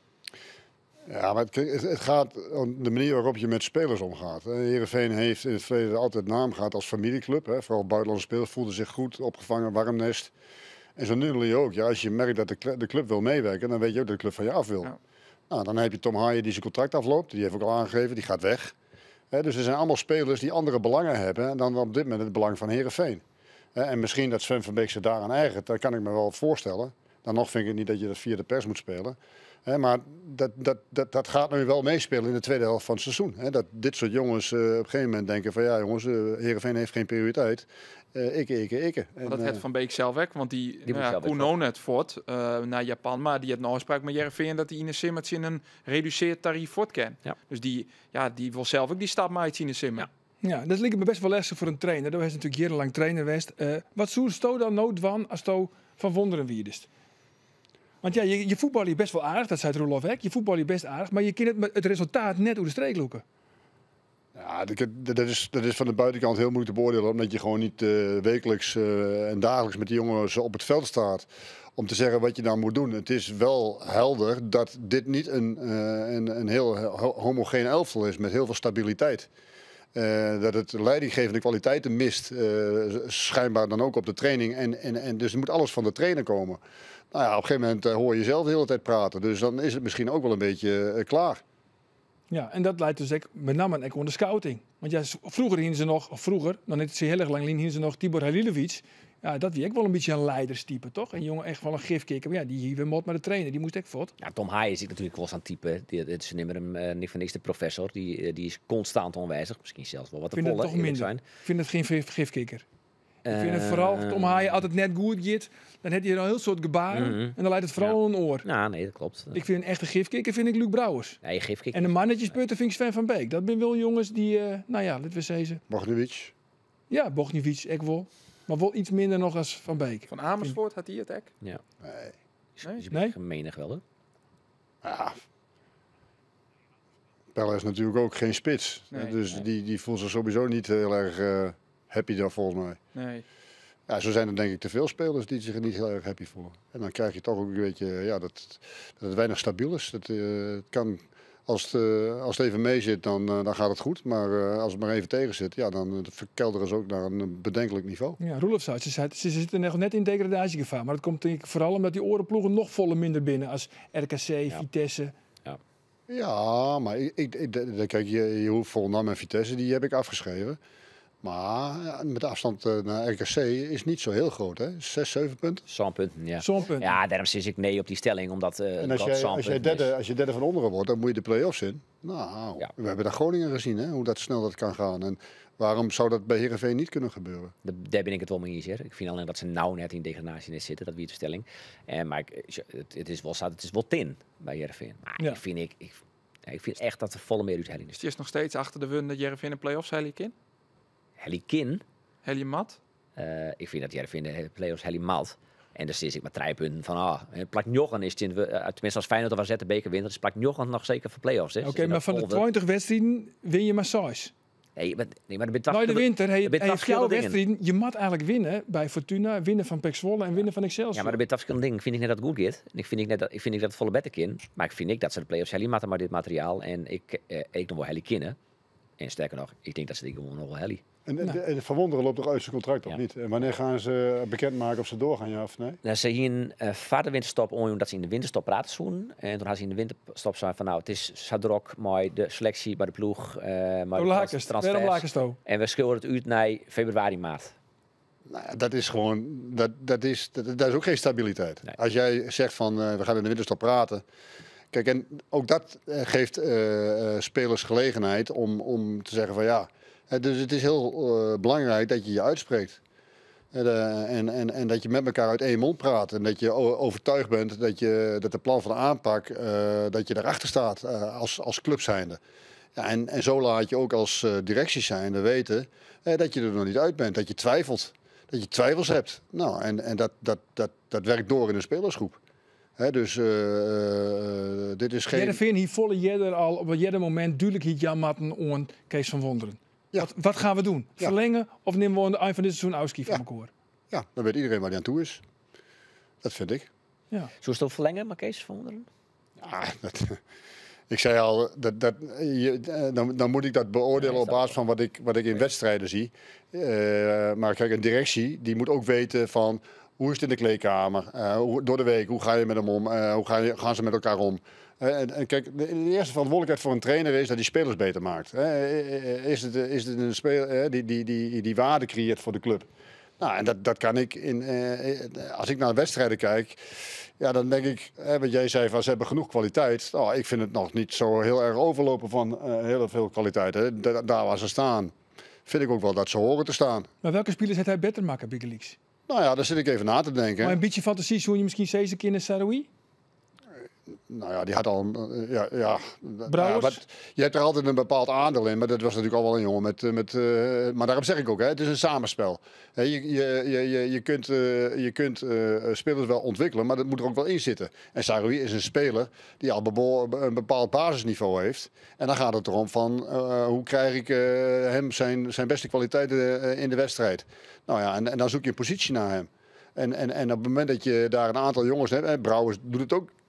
D: Ja, maar het, het gaat om de manier waarop je met spelers omgaat. Heerenveen heeft in het verleden altijd naam gehad als familieclub. Hè. Vooral buitenlandse spelers voelden zich goed, opgevangen, warm nest. En zo Nunnely ook. Ja, als je merkt dat de, de club wil meewerken, dan weet je ook dat de club van je af wil. Ja. Nou, dan heb je Tom Haaien die zijn contract afloopt. Die heeft ook al aangegeven, die gaat weg. Hè, dus er zijn allemaal spelers die andere belangen hebben dan op dit moment het belang van Heerenveen. Hè, en misschien dat Sven van Beek zich daaraan ergert, dat kan ik me wel voorstellen. Dan nog vind ik niet dat je dat via de pers moet spelen. He, maar dat, dat, dat, dat gaat nu wel meespelen in de tweede helft van het seizoen. He, dat dit soort jongens uh, op een gegeven moment denken van ja jongens, uh, Heerenveen heeft geen prioriteit. Uh, ikke, ikke, ikke. En,
E: dat het Van Beek zelf weg, want die, die nou ja, Kuno net voort uh, naar Japan, maar die heeft een afspraak met Heerenveen dat hij in de Simmers in een reduceerd tarief voort kan. Ja. Dus die, ja, die wil zelf ook die stap maken in de Simmer.
A: Ja. Ja, dat lijkt me best wel lastig voor een trainer. Dat was natuurlijk jarenlang trainer geweest. Uh, wat zou je dan nood van als je van Wonderen wierdest? Want ja, je, je voetbal je best wel aardig, dat zei het Roelof Hek. Je voetbal je best aardig, maar je kunt het, het resultaat net door de streek loeken.
D: Ja, dat is, dat is van de buitenkant heel moeilijk te beoordelen, omdat je gewoon niet uh, wekelijks uh, en dagelijks met die jongens op het veld staat om te zeggen wat je dan moet doen. Het is wel helder dat dit niet een, uh, een, een heel homogeen elftal is met heel veel stabiliteit. Uh, dat het leidinggevende kwaliteiten mist, uh, schijnbaar dan ook op de training. En, en, en dus er moet alles van de trainer komen. Nou ja, op een gegeven moment uh, hoor je zelf de hele tijd praten. Dus dan is het misschien ook wel een beetje uh, klaar.
A: Ja, en dat leidt dus ook met name ook aan de scouting. Want ja, vroeger hingen ze nog, of vroeger, dan niet zo heel erg lang, hingen ze nog Tibor Halilovic. Ja, dat wie ook wel een beetje een leiderstype, toch? Een jongen echt wel een gifkikker. Maar ja, die hier weer mot met de trainer, die moest echt voort.
F: Ja, Tom Haaien is natuurlijk wel zo'n type. Dit is nimmer hem uh, niet van niks de professor. Die, uh, die is constant onwijzig. Misschien zelfs wel wat te
A: vind het
F: volle,
A: toch minder.
F: zijn.
A: Ik vind het geen gif- gifkikker.
F: Uh,
A: ik vind het vooral, Tom Haaien altijd net goed gaat, dan heb je een heel soort gebaren.
F: Mm-hmm.
A: En dan leidt het vooral
F: ja.
A: een oor.
F: Nou, nee, dat klopt.
A: Ik vind een echte gifkikker, vind ik Luc Brouwers.
F: Ja, je gifkikker.
A: En de mannetjesputter vind ik Sven van Beek. Dat zijn wel jongens die, uh, nou ja, laten we zeggen.
D: Bogdanovic.
A: Ja, Bogdanovic, ik wel. Maar wel iets minder nog als Van Beek.
E: Van Amersfoort had hij het ek?
F: Ja.
D: Nee.
E: Nee?
F: Is
A: Nee?
F: gemeenig wel, hè?
D: Ja. Pelle is natuurlijk ook geen spits.
E: Nee,
D: dus
F: nee.
D: Die, die voelt zich sowieso niet heel erg uh, happy daar volgens mij.
E: Nee.
D: Ja, zo zijn er denk ik te veel spelers die zich er niet heel erg happy voelen. En dan krijg je toch ook een beetje ja, dat, dat het weinig stabiel is. Dat, uh, het kan, als, het, uh, als het even mee zit, dan, uh, dan gaat het goed. Maar uh, als het maar even tegen zit, ja, dan uh, verkelderen ze ook naar een bedenkelijk niveau.
A: Ja, Roelof zei, ze, zei, ze zitten nog net in degradatiegevaar. Maar dat komt denk ik vooral omdat die orenploegen nog volle minder binnen als R K C,
F: Ja.
A: Vitesse.
D: Ja, maar ik, ik, ik, de- kijk, je, je hoeft Volendam en Vitesse, die heb ik afgeschreven. Maar ja, met de afstand uh, naar R K C is niet zo heel groot, hè? Zes, zeven punten.
F: Zo'n punten, ja.
A: Zo'n punt.
F: Ja, daarom zit ik nee op die stelling, omdat uh,
D: En als
F: dat
D: jij,
F: zo'n
D: als, jij
F: punten is.
D: derde, als je derde van onderen wordt, dan moet je de play-offs in. Nou,
F: Ja.
D: we hebben daar Groningen gezien, hè? Hoe dat snel dat kan gaan. En waarom zou dat bij Heerenveen niet kunnen gebeuren?
F: Da- Daar ben ik het wel mee eens. Hè. Ik vind alleen dat ze nou net in degradatie net zitten. Dat wie de stelling. En maar ik, het, het is wel staat, het is wel tin bij Heerenveen. Maar
A: Ja.
F: ik vind ik, ik, ja, ik vind echt dat de volle meer uithelling
E: Dus
F: is.
E: die is nog steeds achter de wun dat Jervin in play-offs Helly kin.
F: Helly Kin.
E: Helly Mat.
F: Uh, ik vind dat Heerenveen de play-offs Helly Malt. En dan zit ik met drie punten van ah, en plak Jochen is het in, uh, tenminste als Feyenoord of A Z de beker wint, dus plak Jochen nog zeker voor play-offs. hè.
A: Oké,
F: Ze zitten
A: maar
F: op
A: van de
F: polder.
A: twintig wedstrijden win je maar zes.
F: Nee, maar, nee, maar er bent
A: Nou, in de winter heb je,
F: er bent
A: heb je jouw
F: verschillende dingen.
A: wedstrijden. Je moet eigenlijk winnen bij Fortuna, winnen van P E C Zwolle en winnen van Excelsior.
F: Ja, maar er zijn verschillende dingen. Vind ik net dat het goed gaat. En ik vind ik net dat, ik vind ik dat het volle beter kin. Maar ik vind ik dat ze de play-offs helly matten maar dit materiaal. En ik, eh, ik nog wel helly kinnen. En sterker nog, ik denk dat ze die gewoon nog wel helly.
D: En,
A: Nou.
D: en, en Van Wonderen loopt toch uit zijn contract, of
F: Ja.
D: niet? En wanneer gaan ze bekendmaken of ze doorgaan, ja of nee?
F: Nou, ze hier een uh, vader winterstop omdat ze in de winterstop praten zoen. En toen had ze in de winterstop zei van nou, het is Sadrok, mooi de selectie bij de ploeg. Uh, maar
A: Hoe laat is het? Waarom laat is het ook?
F: En we schilderen het uit naar februari, maart.
D: Nou, ja, dat is gewoon, dat, dat, is, dat, dat is ook geen stabiliteit.
F: Nee.
D: Als jij zegt van uh, we gaan in de winterstop praten. Kijk, en ook dat uh, geeft uh, uh, spelers gelegenheid om, om te zeggen van ja. Uh, dus het is heel uh, belangrijk dat je je uitspreekt. Uh, de, en, en, en dat je met elkaar uit één mond praat. En dat je o- overtuigd bent dat, je, dat de plan van de aanpak, uh, dat je erachter staat uh, als, als club zijnde. Ja, en, en zo laat je ook als uh, directie zijnde weten uh, dat je er nog niet uit bent. Dat je twijfelt. Dat je twijfels hebt. Nou, en en dat, dat, dat, dat werkt door in de spelersgroep. Hè, dus uh, uh, dit is geen...
A: Heerenveen hier volle jeder al op een jeder moment duidelijk hier Jan Matten on Kees van Wonderen.
D: Ja.
A: Wat, wat gaan we doen?
D: Ja.
A: Verlengen of nemen we aan het eind van dit seizoen Auski van
D: Ja.
A: elkaar?
D: Ja, dan weet iedereen waar hij aan toe is. Dat vind ik.
A: Ja.
F: Zullen we het ook verlengen, maar Kees van Wonderen?
D: Ja, dat, ik zei al, dat, dat, je, dan, dan moet ik dat beoordelen
F: Ja,
D: op basis van wat ik, wat ik in wedstrijden zie. Uh, maar kijk, een directie die moet ook weten van hoe is het in de kleedkamer, uh, hoe, door de week, hoe ga je met hem om, uh, hoe ga je, gaan ze met elkaar om. Uh, en, en kijk, de, de eerste verantwoordelijkheid voor een trainer is dat hij spelers beter maakt. Uh, is, het, is het een speler uh, die, die, die, die waarde creëert voor de club? Nou, en dat, dat kan ik, in, uh, als ik naar de wedstrijden kijk, ja, dan denk ik, hè, wat jij zei, van ze hebben genoeg kwaliteit. Nou, ik vind het nog niet zo heel erg overlopen van uh, heel veel kwaliteit. Hè. Da daar waar ze staan, vind ik ook wel dat ze horen te staan.
A: Maar welke spelers heeft hij beter maken, Big Leagues?
D: Nou ja, daar zit ik even na te denken.
A: Maar een beetje fantasie, zou je misschien zes keer in Saroui?
D: Nou ja, die had al... Uh, ja, ja,
A: Brouwers?
D: ja, wat, je hebt er altijd een bepaald aandeel in, maar dat was natuurlijk al wel een jongen met... met uh, maar daarom zeg ik ook, hè, het is een samenspel. He, je, je, je, je kunt, uh, je kunt uh, spelers wel ontwikkelen, maar dat moet er ook wel in zitten. En Saroui is een speler die al een bepaald basisniveau heeft. En dan gaat het erom van, uh, hoe krijg ik uh, hem zijn, zijn beste kwaliteiten uh, in de wedstrijd. Nou ja, en, en dan zoek je een positie naar hem. En, en, en op het moment dat je daar een aantal jongens hebt, hè, Brouwers doet het ook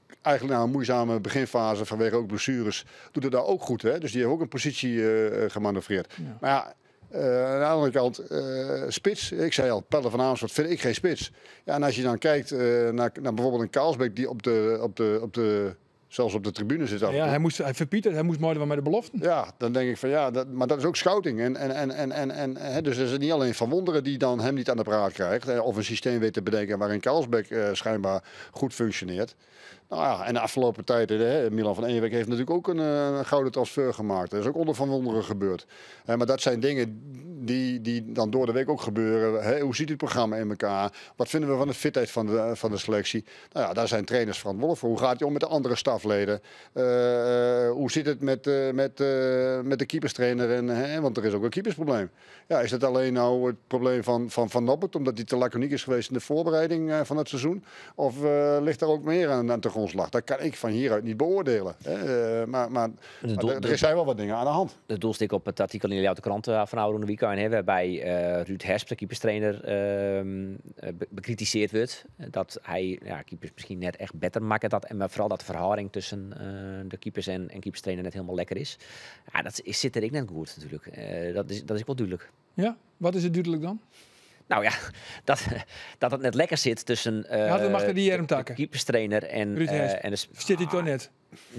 D: eigenlijk na een moeizame beginfase vanwege ook blessures, doet het daar ook goed. Hè? Dus die heeft ook een positie uh, gemanoeuvreerd. Ja. Maar ja, uh, aan de andere kant, uh, spits. Ik zei al, Pelle van Amersfoort vind ik geen spits. Ja, en als je dan kijkt uh, naar, naar bijvoorbeeld een Kaalsbeek die op de, op de, op de zelfs op de tribune zit.
A: Ja, hij moest, hij verpieterd, hij moest mooi met de beloften.
D: Ja, dan denk ik van ja, dat, maar dat is ook scouting. En, en, en, en, en, en, hè, dus er is niet alleen Van Wonderen die dan hem niet aan de praat krijgt. Hè, of een systeem weet te bedenken waarin Kaalsbeek uh, schijnbaar goed functioneert. Nou ja, en de afgelopen tijd, hè, Milan van Eenwijk heeft natuurlijk ook een, een gouden transfer gemaakt. Dat is ook onder Van Wonderen gebeurd. Hè, maar dat zijn dingen die, die dan door de week ook gebeuren. Hè, hoe ziet het programma in elkaar? Wat vinden we van de fitheid van de, van de selectie? Nou ja, daar zijn trainers verantwoordelijk voor. Hoe gaat hij om met de andere stafleden? Uh, hoe zit het met, uh, met, uh, met de keeperstrainer? En, hè, want er is ook een keepersprobleem. Ja, is het alleen nou het probleem van Van, van Noppert, omdat hij te laconiek is geweest in de voorbereiding uh, van het seizoen? Of uh, ligt er ook meer aan, aan te grondslag? Dat kan ik van hieruit niet beoordelen. Hè? Uh, maar maar, maar doel, er, er zijn wel wat dingen aan de hand.
F: De doelstik op het artikel in de Jouwte Krant uh, van Oude Weekend, hè, waarbij uh, Ruud Hesp, de keeperstrainer, uh, be bekritiseerd wordt. Dat hij ja, keepers misschien net echt beter maakt. Dat, en maar vooral dat de verhouding tussen uh, de keepers en, en keeperstrainer net helemaal lekker is. Ja, dat is, zit er ik net goed natuurlijk. Uh, dat, is, dat is wel duidelijk.
A: Ja, wat is het duidelijk dan?
F: Nou ja, dat, dat het net lekker zit tussen uh,
A: ja, dan mag er die
F: de, de keeperstrainer en...
A: Ruud Hesp.
F: Uh, en de
A: Zit hij toch net?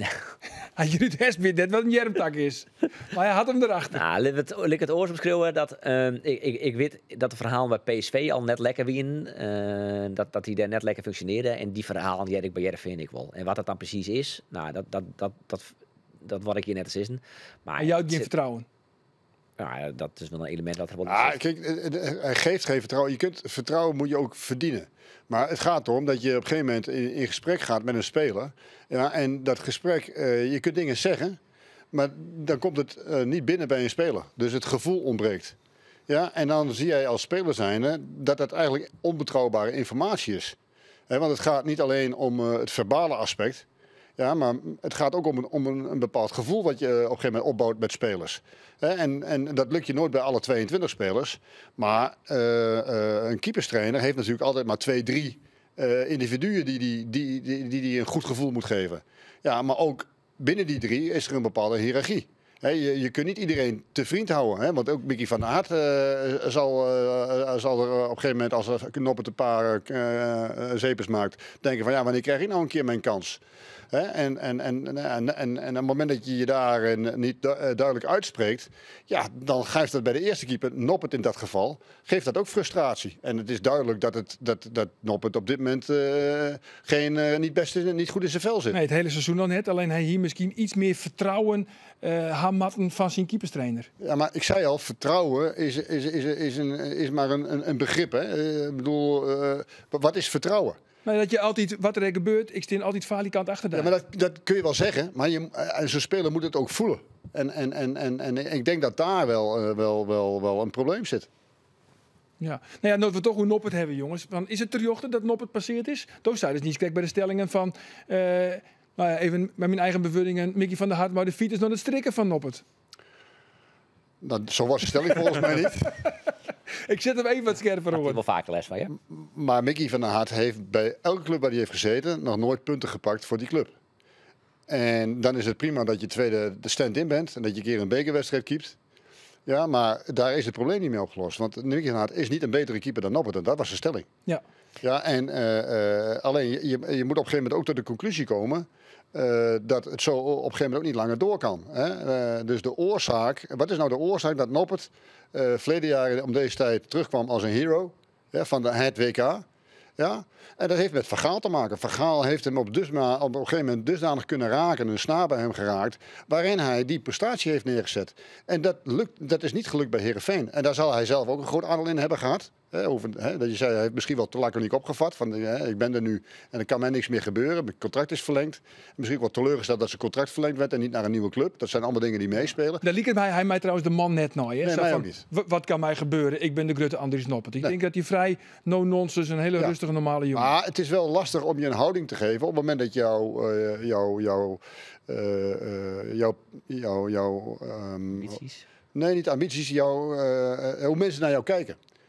A: Had je Ruud Hesp weet net wat een jermtak is. Maar hij had hem erachter.
F: Nou, laat het, ik het oors beschreeuwen dat uh, ik, ik, ik weet dat het verhaal bij P S V al net lekker wien. Uh, dat, dat hij daar net lekker functioneerde. En die verhalen die heb ik bij Jereveen ik wel. En wat dat dan precies is, nou, dat, dat, dat, dat, dat word ik hier net eens is. Maar
A: en jou geen vertrouwen?
F: Nou, dat is wel een element dat er wel
D: ah, kijk, hij geeft geen vertrouwen. Je kunt vertrouwen moet je ook verdienen. Maar het gaat erom dat je op een gegeven moment in, in gesprek gaat met een speler. Ja, en dat gesprek, uh, je kunt dingen zeggen, maar dan komt het uh, niet binnen bij een speler. Dus het gevoel ontbreekt. Ja, en dan zie jij als speler zijnde dat dat eigenlijk onbetrouwbare informatie is. He, want het gaat niet alleen om uh, het verbale aspect. Ja, maar het gaat ook om een, om een, een bepaald gevoel wat je op een gegeven moment opbouwt met spelers. He, en, en dat lukt je nooit bij alle tweeëntwintig spelers. Maar uh, uh, een keeperstrainer heeft natuurlijk altijd maar twee, drie uh, individuen die die, die, die, die die een goed gevoel moet geven. Ja, maar ook binnen die drie is er een bepaalde hiërarchie. He, je, je kunt niet iedereen te vriend houden. Hè? Want ook Mickey van der Hart uh, zal, uh, zal er op een gegeven moment, als er Noppert een paar uh, zeepers maakt, denken van ja, wanneer krijg ik nou een keer mijn kans? He, en, en, en, en, en, en op het moment dat je je daar niet du duidelijk uitspreekt, ja, dan geeft dat bij de eerste keeper, Noppert in dat geval, geeft dat ook frustratie. En het is duidelijk dat, het, dat, dat Noppert op dit moment uh, geen, uh, niet, best in, niet goed in zijn vel zit.
A: Nee, het hele seizoen dan net. Alleen hij hier misschien iets meer vertrouwen uh, hamatten van zijn keeperstrainer.
D: Ja, maar ik zei al, vertrouwen is, is, is, is, een, is maar een, een, een begrip. Hè? Uh, ik bedoel, uh, wat is vertrouwen?
A: Maar dat je altijd, wat er gebeurt, ik steen altijd falikant achter daar.
D: Ja, maar dat, dat kun je wel zeggen, maar je, zo'n speler moet het ook voelen. En, en, en, en, en ik denk dat daar wel, uh, wel, wel, wel een probleem zit.
A: Ja, nou ja, dat we toch hoe Noppert hebben, jongens. Want is het ter jochte dat Noppert passeerd is? Toen zei dus niet kijk bij de stellingen van, uh, nou ja, even met mijn eigen bevullingen, Mickey van der Hart, maar de fiets is nog het strikken van Noppert.
D: Nou, zo was de stelling volgens mij niet.
A: Ik zet hem even wat scherper
F: hoor.
A: hoor.
F: Ik wel vaker les van, ja.
D: Maar Mickey van der Hart heeft bij elke club waar hij heeft gezeten nog nooit punten gepakt voor die club. En dan is het prima dat je tweede de stand-in bent en dat je een keer een bekerwedstrijd keept. Ja, maar daar is het probleem niet mee opgelost. Want Mickey van der Hart is niet een betere keeper dan Noppert. En dat was de stelling. Ja. Ja, en uh, uh, alleen je, je moet op een gegeven moment ook tot de conclusie komen Uh, dat het zo op een gegeven moment ook niet langer door kan. Hè? Uh, dus de oorzaak, wat is nou de oorzaak dat Noppert uh, verleden jaar om deze tijd terugkwam als een hero ja, van de, het W K? Ja? En dat heeft met Van Gaal te maken. Van Gaal heeft hem op, dusma, op een gegeven moment dusdanig kunnen raken, een snaar bij hem geraakt, waarin hij die prestatie heeft neergezet. En dat, lukt, dat is niet gelukt bij Heerenveen. En daar zal hij zelf ook een groot aandeel in hebben gehad. Hè, over, hè, dat je zei, hij heeft misschien wel te laconiek opgevat. Van, hè, ik ben er nu en er kan mij niks meer gebeuren. Mijn contract is verlengd. Misschien wel teleurgesteld dat zijn contract verlengd werd en niet naar een nieuwe club. Dat zijn allemaal dingen die meespelen.
A: Daar liep het mij, hij mij trouwens de man net nooit.
D: Nee, mij ook niet.
A: Wat kan mij gebeuren? Ik ben de grote Andries Noppert. Ik nee. denk dat hij vrij no-nonsense, een hele ja. rustige, normale jongen.
D: Maar het is wel lastig om je een houding te geven op het moment dat jouw uh, jou, jou, uh, uh, jou, jou, jou um,
F: ambities?
D: Nee, niet ambities. Jou, uh, uh, hoe mensen naar jou kijken.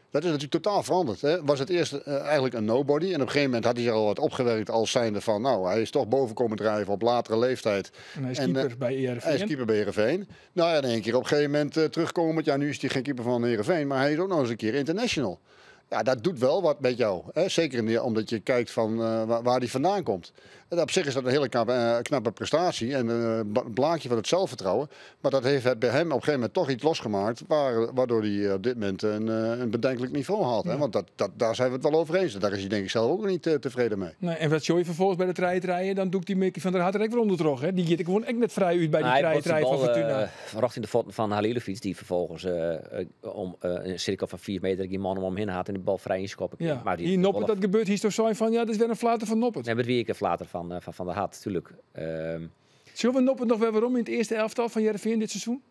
D: Dat is natuurlijk totaal veranderd. Hè. Was het eerst uh, eigenlijk een nobody. En op een gegeven moment had hij zich al wat opgewerkt als zijnde van... nou, hij is toch boven komen drijven op latere leeftijd.
A: En hij is
D: en,
A: keeper
D: uh,
A: bij Heerenveen.
D: Hij is keeper bij Heerenveen. Nou ja, in één keer op een gegeven moment uh, terugkomend... ja, nu is hij geen keeper van Heerenveen, maar hij is ook nog eens een keer international. Ja, dat doet wel wat met jou. Hè. Zeker in die, omdat je kijkt van uh, waar, waar die vandaan komt. En op zich is dat een hele knappe, uh, knappe prestatie en een uh, blaadje van het zelfvertrouwen. Maar dat heeft het bij hem op een gegeven moment toch iets losgemaakt... Waar, waardoor hij uh, op dit moment een, uh, een bedenkelijk niveau haalt. Hè. Ja. Want dat, dat, daar zijn we het wel over eens. Daar is hij denk ik zelf ook niet uh, tevreden mee.
A: Nee, en wat je vervolgens bij de trein dan doet die Mickey van der Hart er ook weer onder terug. Hè. Die gaat gewoon echt net vrij uit bij die
F: nou,
A: trein van Fortuna.
F: Uh, Racht in de voeten van Halilovic die vervolgens uh, uh, om uh, een cirkel van vier meter die man om hem heen had en de bal vrij inschoppen.
A: Ja.
F: Maar die,
A: hier Noppert, dat gebeurt hier toch zo van, ja, dat is weer een flater van Noppert.
F: Nee, met wie ik een flater van, uh, van, van der Hart, natuurlijk. Uh,
A: Zullen we Noppert nog weer waarom in het eerste elftal van Heerenveen dit seizoen?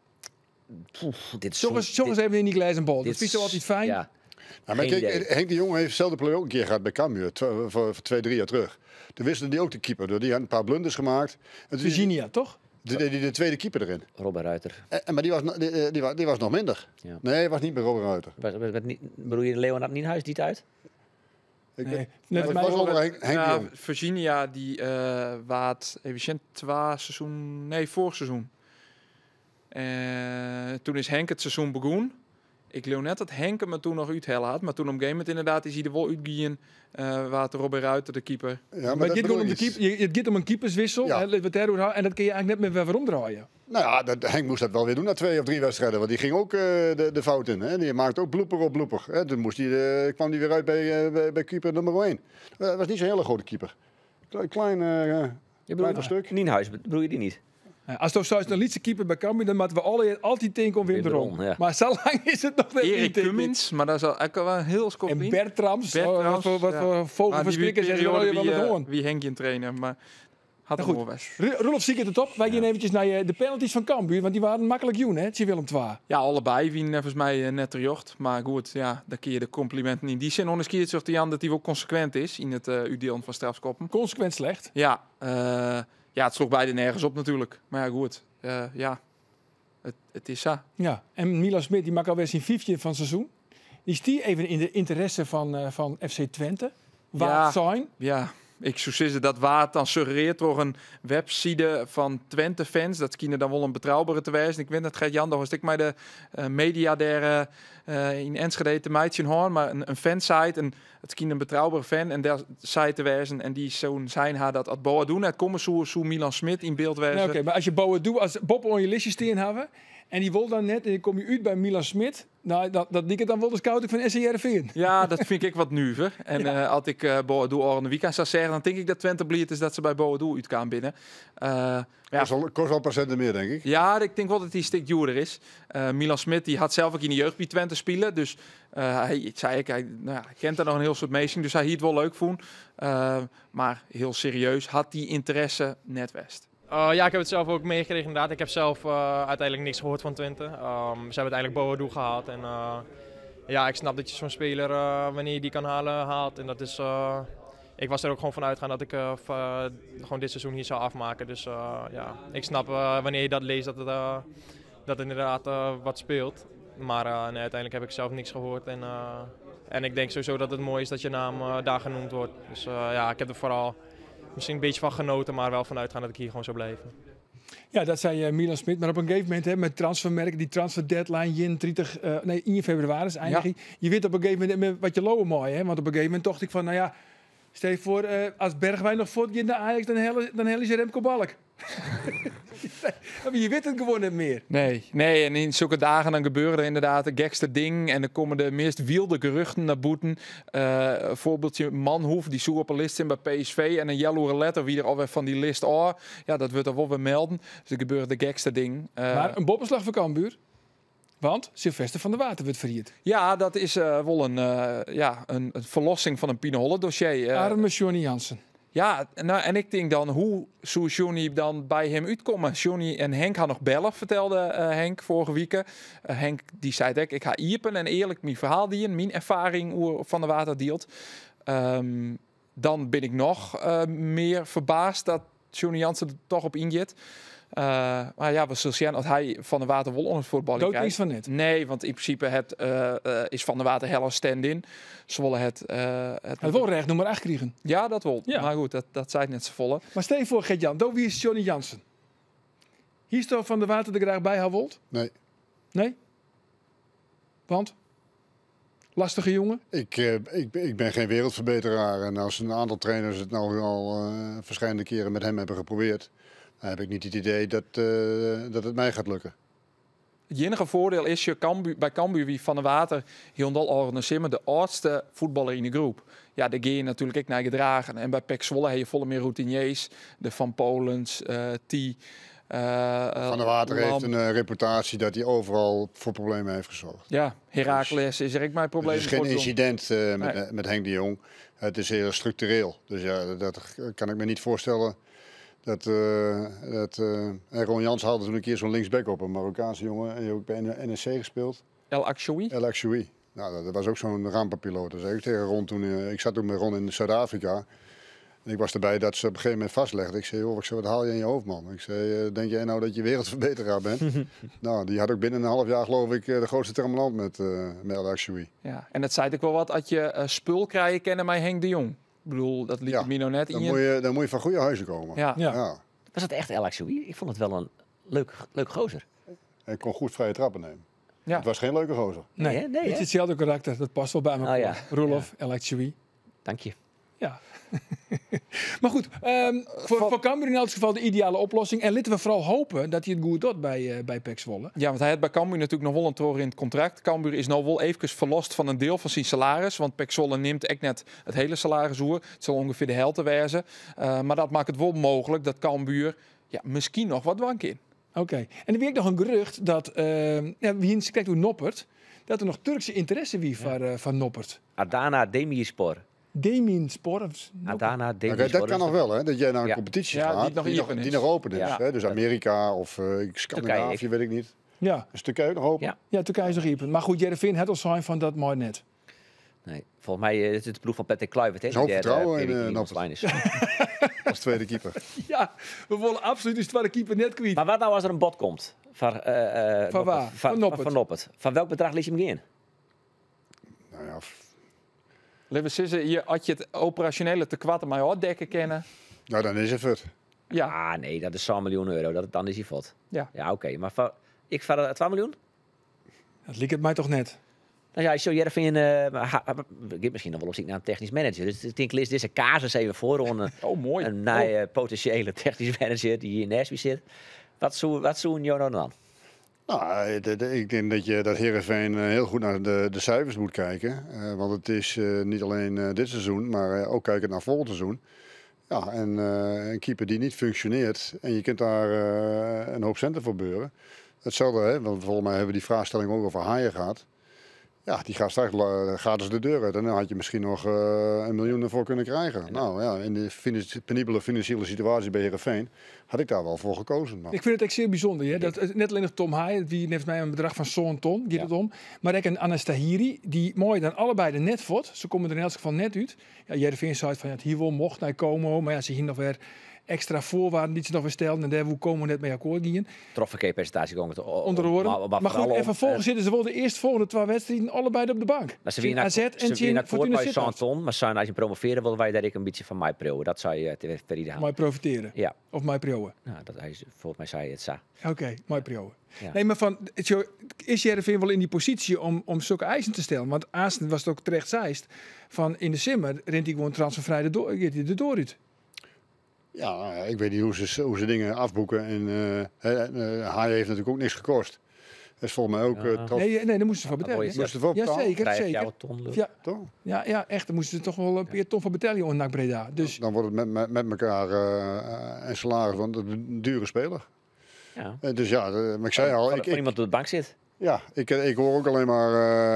F: Jongens
A: even in die glazen bal. Dat vind je altijd fijn.
F: Ja.
D: Nou, maar kijk, Henk de Jong heeft dezelfde play ook een keer gehad bij Cambuur, voor, voor twee, drie jaar terug. Toen wisselde die ook de keeper, die had een paar blunders gemaakt.
A: Virginia, toch?
D: De, de, de, de tweede keeper erin.
F: Robert Ruiter.
D: En, maar die was, die, die, was, die was nog minder.
F: Ja.
D: Nee, hij was niet bij Robert Ruiter.
F: Was, was, was niet, bedoel je Leonard Nienhuis niet uit?
D: Ik
A: nee,
D: weet,
A: net
D: het
A: mij
D: was
A: wel,
D: al Henk, Henk
E: Ja,
D: de Jong.
E: Virginia, die uh, waard even twee seizoen, nee, vorig seizoen. Uh, toen is Henk het seizoen begonnen. Ik geloof net dat Henk hem toen nog uithellen had, maar toen op een gegeven moment inderdaad is hij er wel uitgegaan. Uh, waar Robert Ruiter, de keeper.
A: Ja, maar, maar het gaat om de keeper. Je, het gaat om een keeperswissel. Ja. Hè, en dat kun je eigenlijk net meer weer omdraaien.
D: Nou ja, dat, Henk moest dat wel weer doen na twee of drie wedstrijden. Want die ging ook uh, de, de fout in. Hè. Die maakte ook blooper op blooper. Hè. Toen moest die, uh, kwam hij weer uit bij, uh, bij, bij keeper nummer één. Dat was niet zo'n hele grote keeper. Klein, klein, uh, klein van stuk.
F: Nienhuis, bedoel je die niet?
A: Ja, als het zo is een liedje keeper bij Cambuur, dan moeten we alle, altijd denken om Wim de Ron. Ja. Maar zo lang is het nog net niet.
E: Erik Cummins, maar dat is al, wel een heel scoop.
A: En Bertrams,
E: Bertrams
A: wat voor,
E: ja.
A: voor vogelverschrikkers en zo.
E: Wie, uh, wie Henk je trainen, maar had nou, goed.
A: Rolf Ziekert het op. Wij ja. gaan eventjes naar je, de penalties van Cambuur, want die waren makkelijk joen, hè? Tje Willem twee.
E: Ja, allebei wien volgens mij uh, net terjocht. Maar goed, ja, dan kun je de complimenten in die zin onderscheid, zegt Jan dat hij wel consequent is in het uh, uitdelen van strafskoppen.
A: Consequent slecht.
E: Ja, uh, ja, het sloeg beide nergens op natuurlijk. Maar ja, goed. Uh, ja, het, het is zo.
A: Ja, en Milan Smit die maakt alweer zijn vijfje van het seizoen. Die is die even in de interesse van, uh, van F C Twente. Waar
E: ja,
A: zijn?
E: Ja, ik zou zeggen dat Waard dan suggereert door een website van Twente-fans. Dat schijnt dan wel een betrouwbare te wijzen. Ik weet dat gaat Jan, daar was ik maar de uh, media daar uh, in Enschede te meidje hoor, maar een, een fansite. En het schijnt een betrouwbare fan en daar site te wijzen. En die zo'n zijn haar dat at Boa doen. Het komen zo, zo Milan Smit in beeld wijzen.
A: Nee, Oké, okay, maar als je Boa doet, als Bob on je listje steen hebben en die wil dan net en dan kom je uit bij Milan Smit. Nou, dat, dat denk ik dan wel de scouting van S C Heerenveen.
E: Ja, dat vind ik wat nuver. En ja. uh, als ik uh, Boa Doe al een weekend zou zeggen, dan denk ik dat Twente blij is dat ze bij Boa Doe uit kan binnen. Uh,
D: ja. Kost wel, kost wel procenten meer, denk ik.
E: Ja, ik denk wel dat hij een stuk duurder is. Uh, Milan Smit die had zelf ook in de jeugd bij Twente spelen. Dus uh, hij zei ik, hij nou ja, kent er nog een heel soort meesting. Dus hij hier het wel leuk vond. Uh, maar heel serieus, had die interesse net West.
H: Uh, ja, ik heb het zelf ook meegekregen inderdaad. Ik heb zelf uh, uiteindelijk niks gehoord van Twente. Um, ze hebben uiteindelijk Boa Doe gehaald. En uh, ja, ik snap dat je zo'n speler, uh, wanneer je die kan halen, haalt. En dat is... Uh, ik was er ook gewoon van uitgaan dat ik uh, v, uh, gewoon dit seizoen hier zou afmaken. Dus uh, ja, ik snap uh, wanneer je dat leest dat het, uh, dat het inderdaad uh, wat speelt. Maar uh, nee, uiteindelijk heb ik zelf niks gehoord. En, uh, en ik denk sowieso dat het mooi is dat je naam uh, daar genoemd wordt. Dus uh, ja, ik heb er vooral... misschien een beetje van genoten, maar wel vanuit gaan dat ik hier gewoon zou blijven.
A: Ja, dat zei uh, Milan Smit. Maar op een gegeven moment hè, met transfermerk, die transfer deadline in dertig, uh, nee, in februari is eindig. Ja. Je weet op een gegeven moment wat je lopen mooi, hè? Want op een gegeven moment dacht ik van, nou ja, stel je voor, uh, als Bergwijn nog voortgaat naar Ajax, dan hel, dan hel is Remco Balk. Je weet het gewoon niet meer.
E: Nee, nee, en in zulke dagen dan gebeuren er inderdaad de gekste ding en dan komen de meest wilde geruchten naar boeten. Uh, een voorbeeldje Manhoef, die zoek op een list in bij P S V en een yellow letter wie er alweer van die list oh, ja, dat wordt er wel weer melden. Dus er gebeuren de gekste ding. Uh,
A: maar een boppenslag voor Cambuur. Want Sylvester van der Water wordt verrierd.
E: Ja, dat is uh, wel een, uh, ja, een, een verlossing van een Pineholle dossier. Uh,
A: Arme Johnny Jansen.
E: Ja, nou, en ik denk dan, hoe zou Johnny dan bij hem uitkomen? Johnny en Henk gaan nog bellen, vertelde uh, Henk vorige week. Uh, Henk die zei dat ik ga iepen en eerlijk mijn verhaal die mijn ervaring hoe van de Water deelt. Um, dan ben ik nog uh, meer verbaasd dat Johnny Jansen er toch op inget. Uh, maar ja, we zullen zien dat hij Van der Water wel onder het voetbal
A: Dood
E: krijgt.
A: is van net.
E: Nee, want in principe het, uh, uh, is Van der Water heel stand-in. Ze willen het... Uh, het
A: Hij wil recht nummer acht krijgen.
E: Ja, dat wel.
A: Ja.
E: Maar goed, dat, dat zei het net zo volle.
A: Maar stel je voor, Gert-Jan, do wie is Johnny Jansen? Hier is toch Van der Water er graag bij haar wilt?
D: Nee.
A: Nee? Want? Lastige jongen?
D: Ik, uh, ik, ik ben geen wereldverbeteraar. En als een aantal trainers het nou al uh, verschillende keren met hem hebben geprobeerd, dan heb ik niet het idee dat, uh, dat het mij gaat lukken.
E: Het enige voordeel is je Cambuur, bij Cambuur wie Van der Water Hiondal organiseren de oudste voetballer in de groep. Ja, daar ga je natuurlijk ook naar gedragen. En bij P E C Zwolle heb je volle meer routiniers. De Van Polens, uh, T. Uh,
D: Van der Water heeft een uh, reputatie dat hij overal voor problemen heeft gezorgd.
E: Ja, Heracles is er ook mijn probleem.
D: Het is geen incident uh, met,
E: nee.
D: met Henk de Jong. Het is heel structureel. Dus ja, dat kan ik me niet voorstellen. Dat, uh, dat uh, Ron Jans haalde toen een keer zo'n linksback op, een Marokkaanse jongen. En die heeft ook bij N S C gespeeld.
E: El Akshoui.
D: El Akshoui. Nou, dat was ook zo'n rampenpiloot. Dat zei ik tegen Ron toen. Uh, ik zat toen met Ron in Zuid-Afrika. En ik was erbij dat ze op een gegeven moment vastlegden. Ik zei, joh, ik zei, wat haal je in je hoofd, man? Ik zei, uh, denk jij nou dat je wereldverbeteraar bent? Nou, die had ook binnen een half jaar, geloof ik, de grootste terminant met, uh, met El Akshoui.
E: Ja, en dat zei ik wel wat, dat je uh, spul krijgen kennen mij Henk de Jong. Ik bedoel, dat liep
D: ja,
E: me nou net in
D: dan
E: je...
D: Moet je. Dan moet je van goede huizen komen.
E: Ja.
A: Ja.
D: Ja.
F: Was het echt El Akshoui? Ik vond het wel een leuk, leuk gozer.
D: Hij kon goed vrije trappen nemen.
E: Ja.
D: Het was geen leuke gozer.
A: Nee,
F: Nee, hè? Nee,
A: het is
F: hè?
A: hetzelfde karakter. Dat past wel bij elkaar.
F: Oh, ja.
A: Roelof, El Akshoui.
F: Dank je.
A: Ja. Maar goed, um, voor, voor Cambuur in elk geval de ideale oplossing. En laten we vooral hopen dat hij het goed doet bij, uh, bij P E C Zwolle.
E: Ja, want hij had bij Cambuur natuurlijk nog wel een tror in het contract. Cambuur is nou wel even verlost van een deel van zijn salaris. Want P E C Zwolle neemt echt net het hele salaris oer. Het zal ongeveer de helft wezen. Uh, maar dat maakt het wel mogelijk dat Cambuur ja, misschien nog wat dwang in.
A: Oké. Okay. En er werd nog een gerucht dat, uh, ja, wie kijkt hoe Noppert, dat er nog Turkse interesse wie van, uh, van Noppert.
F: Adana Demirspor.
A: Demin Spor. of
F: Adana
D: Okay,
F: Demirspor.
D: dat kan nog wel, hè? Dat jij naar een
F: Ja.
D: competitie
E: Ja,
D: gaat
E: die nog
D: die, nog,
E: open is.
D: die nog open is.
F: Ja.
D: Hè? Dus Amerika of uh, Scandinavië,
F: Turkije.
D: weet ik niet.
A: Ja,
D: Is Turkije ook nog open?
F: Ja.
A: ja, Turkije is nog iepen. Maar goed, Jereveen had al zijn van dat mooi net.
F: Nee, volgens mij uh, is het de ploeg van Patrick Kluivert. hè,
D: Er is
F: die
D: hoop
F: daar,
D: vertrouwen
F: uh,
D: in, uh,
F: P W
D: Noppert.
F: online is.
D: Als tweede keeper.
A: Ja, we willen absoluut eens de keeper net kwijt.
F: Maar wat nou als er een bod komt? Van, uh, uh,
A: Van waar?
F: Van,
A: Van
F: van,
A: Noppert.
F: van Noppert. Van welk bedrag liet je hem gaan?
D: Nou ja, f-
E: Lever Sisse, hier had je het operationele te kwatten maar ook dekken kennen.
D: nou, dan is het het.
E: Ja,
F: Ah, nee, dat is zo'n miljoen euro. Dat, dan is hij vot.
E: Ja.
F: Ja, oké. Maar van, ik van uh, twee miljoen?
A: Dat liep het mij toch net.
F: Nou ja, zo Jervin, uh, ik heb misschien nog wel op zoek naar een technisch manager. Dus ik denk, lees deze casus even voor. Een,
E: oh mooi.
F: een uh, potentiële technisch manager die hier naast me zit. Wat zou, wat zou Jono dan?
D: Nou, de, de, ik denk dat je dat Heerenveen uh, heel goed naar de, de cijfers moet kijken. Uh, want het is uh, niet alleen uh, dit seizoen, maar uh, ook kijken naar volgend seizoen. Ja, en uh, een keeper die niet functioneert en je kunt daar uh, een hoop centen voor beuren. Hetzelfde, hè, want volgens mij hebben we die vraagstelling ook over Haaien gehad. Ja, die gaat straks uh, gratis de deur uit. En dan had je misschien nog uh, een miljoen ervoor kunnen krijgen. Ja. Nou ja, in de finan- penibele financiële situatie bij Heerenveen had ik daar wel voor gekozen. Maar.
A: Ik vind het echt zeer bijzonder. Hè? Dat, net alleen nog Tom Haaien, die neemt mij een bedrag van zo'n ton, gaat
F: Ja.
A: het om. Maar ik een Anas Tahiri, die mooi dan allebei de net vod. Ze komen er in elk geval net uit. Ja, Jereveen zei van, ja, het hier wel mocht naar komen. Maar ja, ze hier nog weer extra voorwaarden die ze nog weer stelden. En daar hoe komen we net mee akkoord gingen.
F: Trofferkeepercentage gewoon te
A: Onder de woorden. Maar, maar goed, en vervolgens zitten ze wel de eerste volgende twee wedstrijden allebei op de bank.
F: Maar ze winnen
A: A Z en
F: ze winnen akkoord
A: Fortuna
F: bij
A: Sittard.
F: Santon, maar zijn als je promoveren wil wij daar ik een beetje van mij proeven. Dat zou je uh, per ideaal.
A: Mooi profiteren.
F: Ja,
A: Of mooi prioen.
F: nou, dat hij volgens mij zei je het zo.
A: Oké, okay, mooi prioen.
F: Ja.
A: Nee, maar van, zo, is Jereveen wel in die positie om, om zulke eisen te stellen? Want Aasten was het ook terecht zeist. Van in de simmer rent hij gewoon transfervrij de door, gaat hij er door uit.
D: Ja, nou ja, ik weet niet hoe ze, hoe ze dingen afboeken. En uh, uh, Haaien heeft natuurlijk ook niks gekost. Dat is volgens mij ook...
F: Ja.
D: Uh, trof,
A: Nee, nee, daar moesten ze van
F: Dat
A: betalen.
F: moet je
A: hè?
D: moesten we
A: Ja,
D: betalen.
A: zeker,
F: Krijg
A: zeker.
F: jouw ton lucht.
A: Ja,
D: Toch?
A: ja, ja, echt. Dan moesten ze toch wel een paar ton van betalen in N A C Breda. Dus
D: Dan wordt het met, met, met elkaar uh, een salaris, want het is een dure speler.
F: Ja.
D: Uh, dus ja, uh, maar ik zei al...
F: Van,
D: Ik,
F: van
D: ik,
F: iemand die op de bank zit.
D: ja, ik, ik hoor ook alleen maar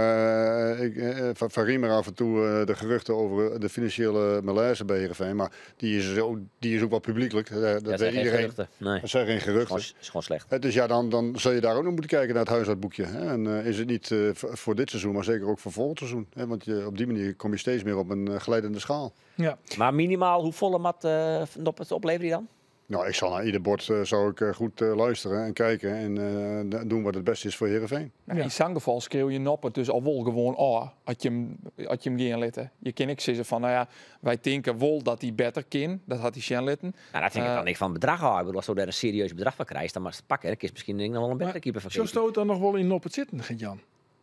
D: uh, ik, uh, van, van Riemer af en toe uh, de geruchten over de financiële malaise bij Heerenveen. Maar die is, ook, die is ook wel publiekelijk. Uh, dat
F: Dat
D: weet
F: zijn geen
D: iedereen.
F: geruchten. Nee,
D: Dat zijn geen
F: het
D: geruchten.
F: is gewoon slecht.
D: Uh, dus ja, dan, dan zul je daar ook nog moeten kijken naar het huishoudboekje. Hè? En uh, is het niet uh, voor dit seizoen, maar zeker ook voor volgend seizoen. Hè? Want je, op die manier kom je steeds meer op een uh, glijdende schaal.
A: ja.
F: Maar minimaal, hoe volle mat uh, op het oplevert hij dan?
D: Nou, ik zal naar ieder bord uh, zou ik, uh, goed uh, luisteren en kijken en uh, doen wat het beste is voor Heerenveen.
E: Ja. In zo'n geval schreeuw je noppen dus al wel gewoon oh, had je hem, had je hem gaan litten. Je kan ik zeggen van, nou ja, wij denken wel dat hij beter kan, dat had hij gaan litten.
F: Nou, dat vind ik uh, dan niet van bedrag houden. Ik bedoel, als je daar een serieus bedrag van krijgt, dan maar te pakken. Dan is misschien nog wel een betere keeper van.
A: Zo stoot dan nog wel in noppen zitten, Jan.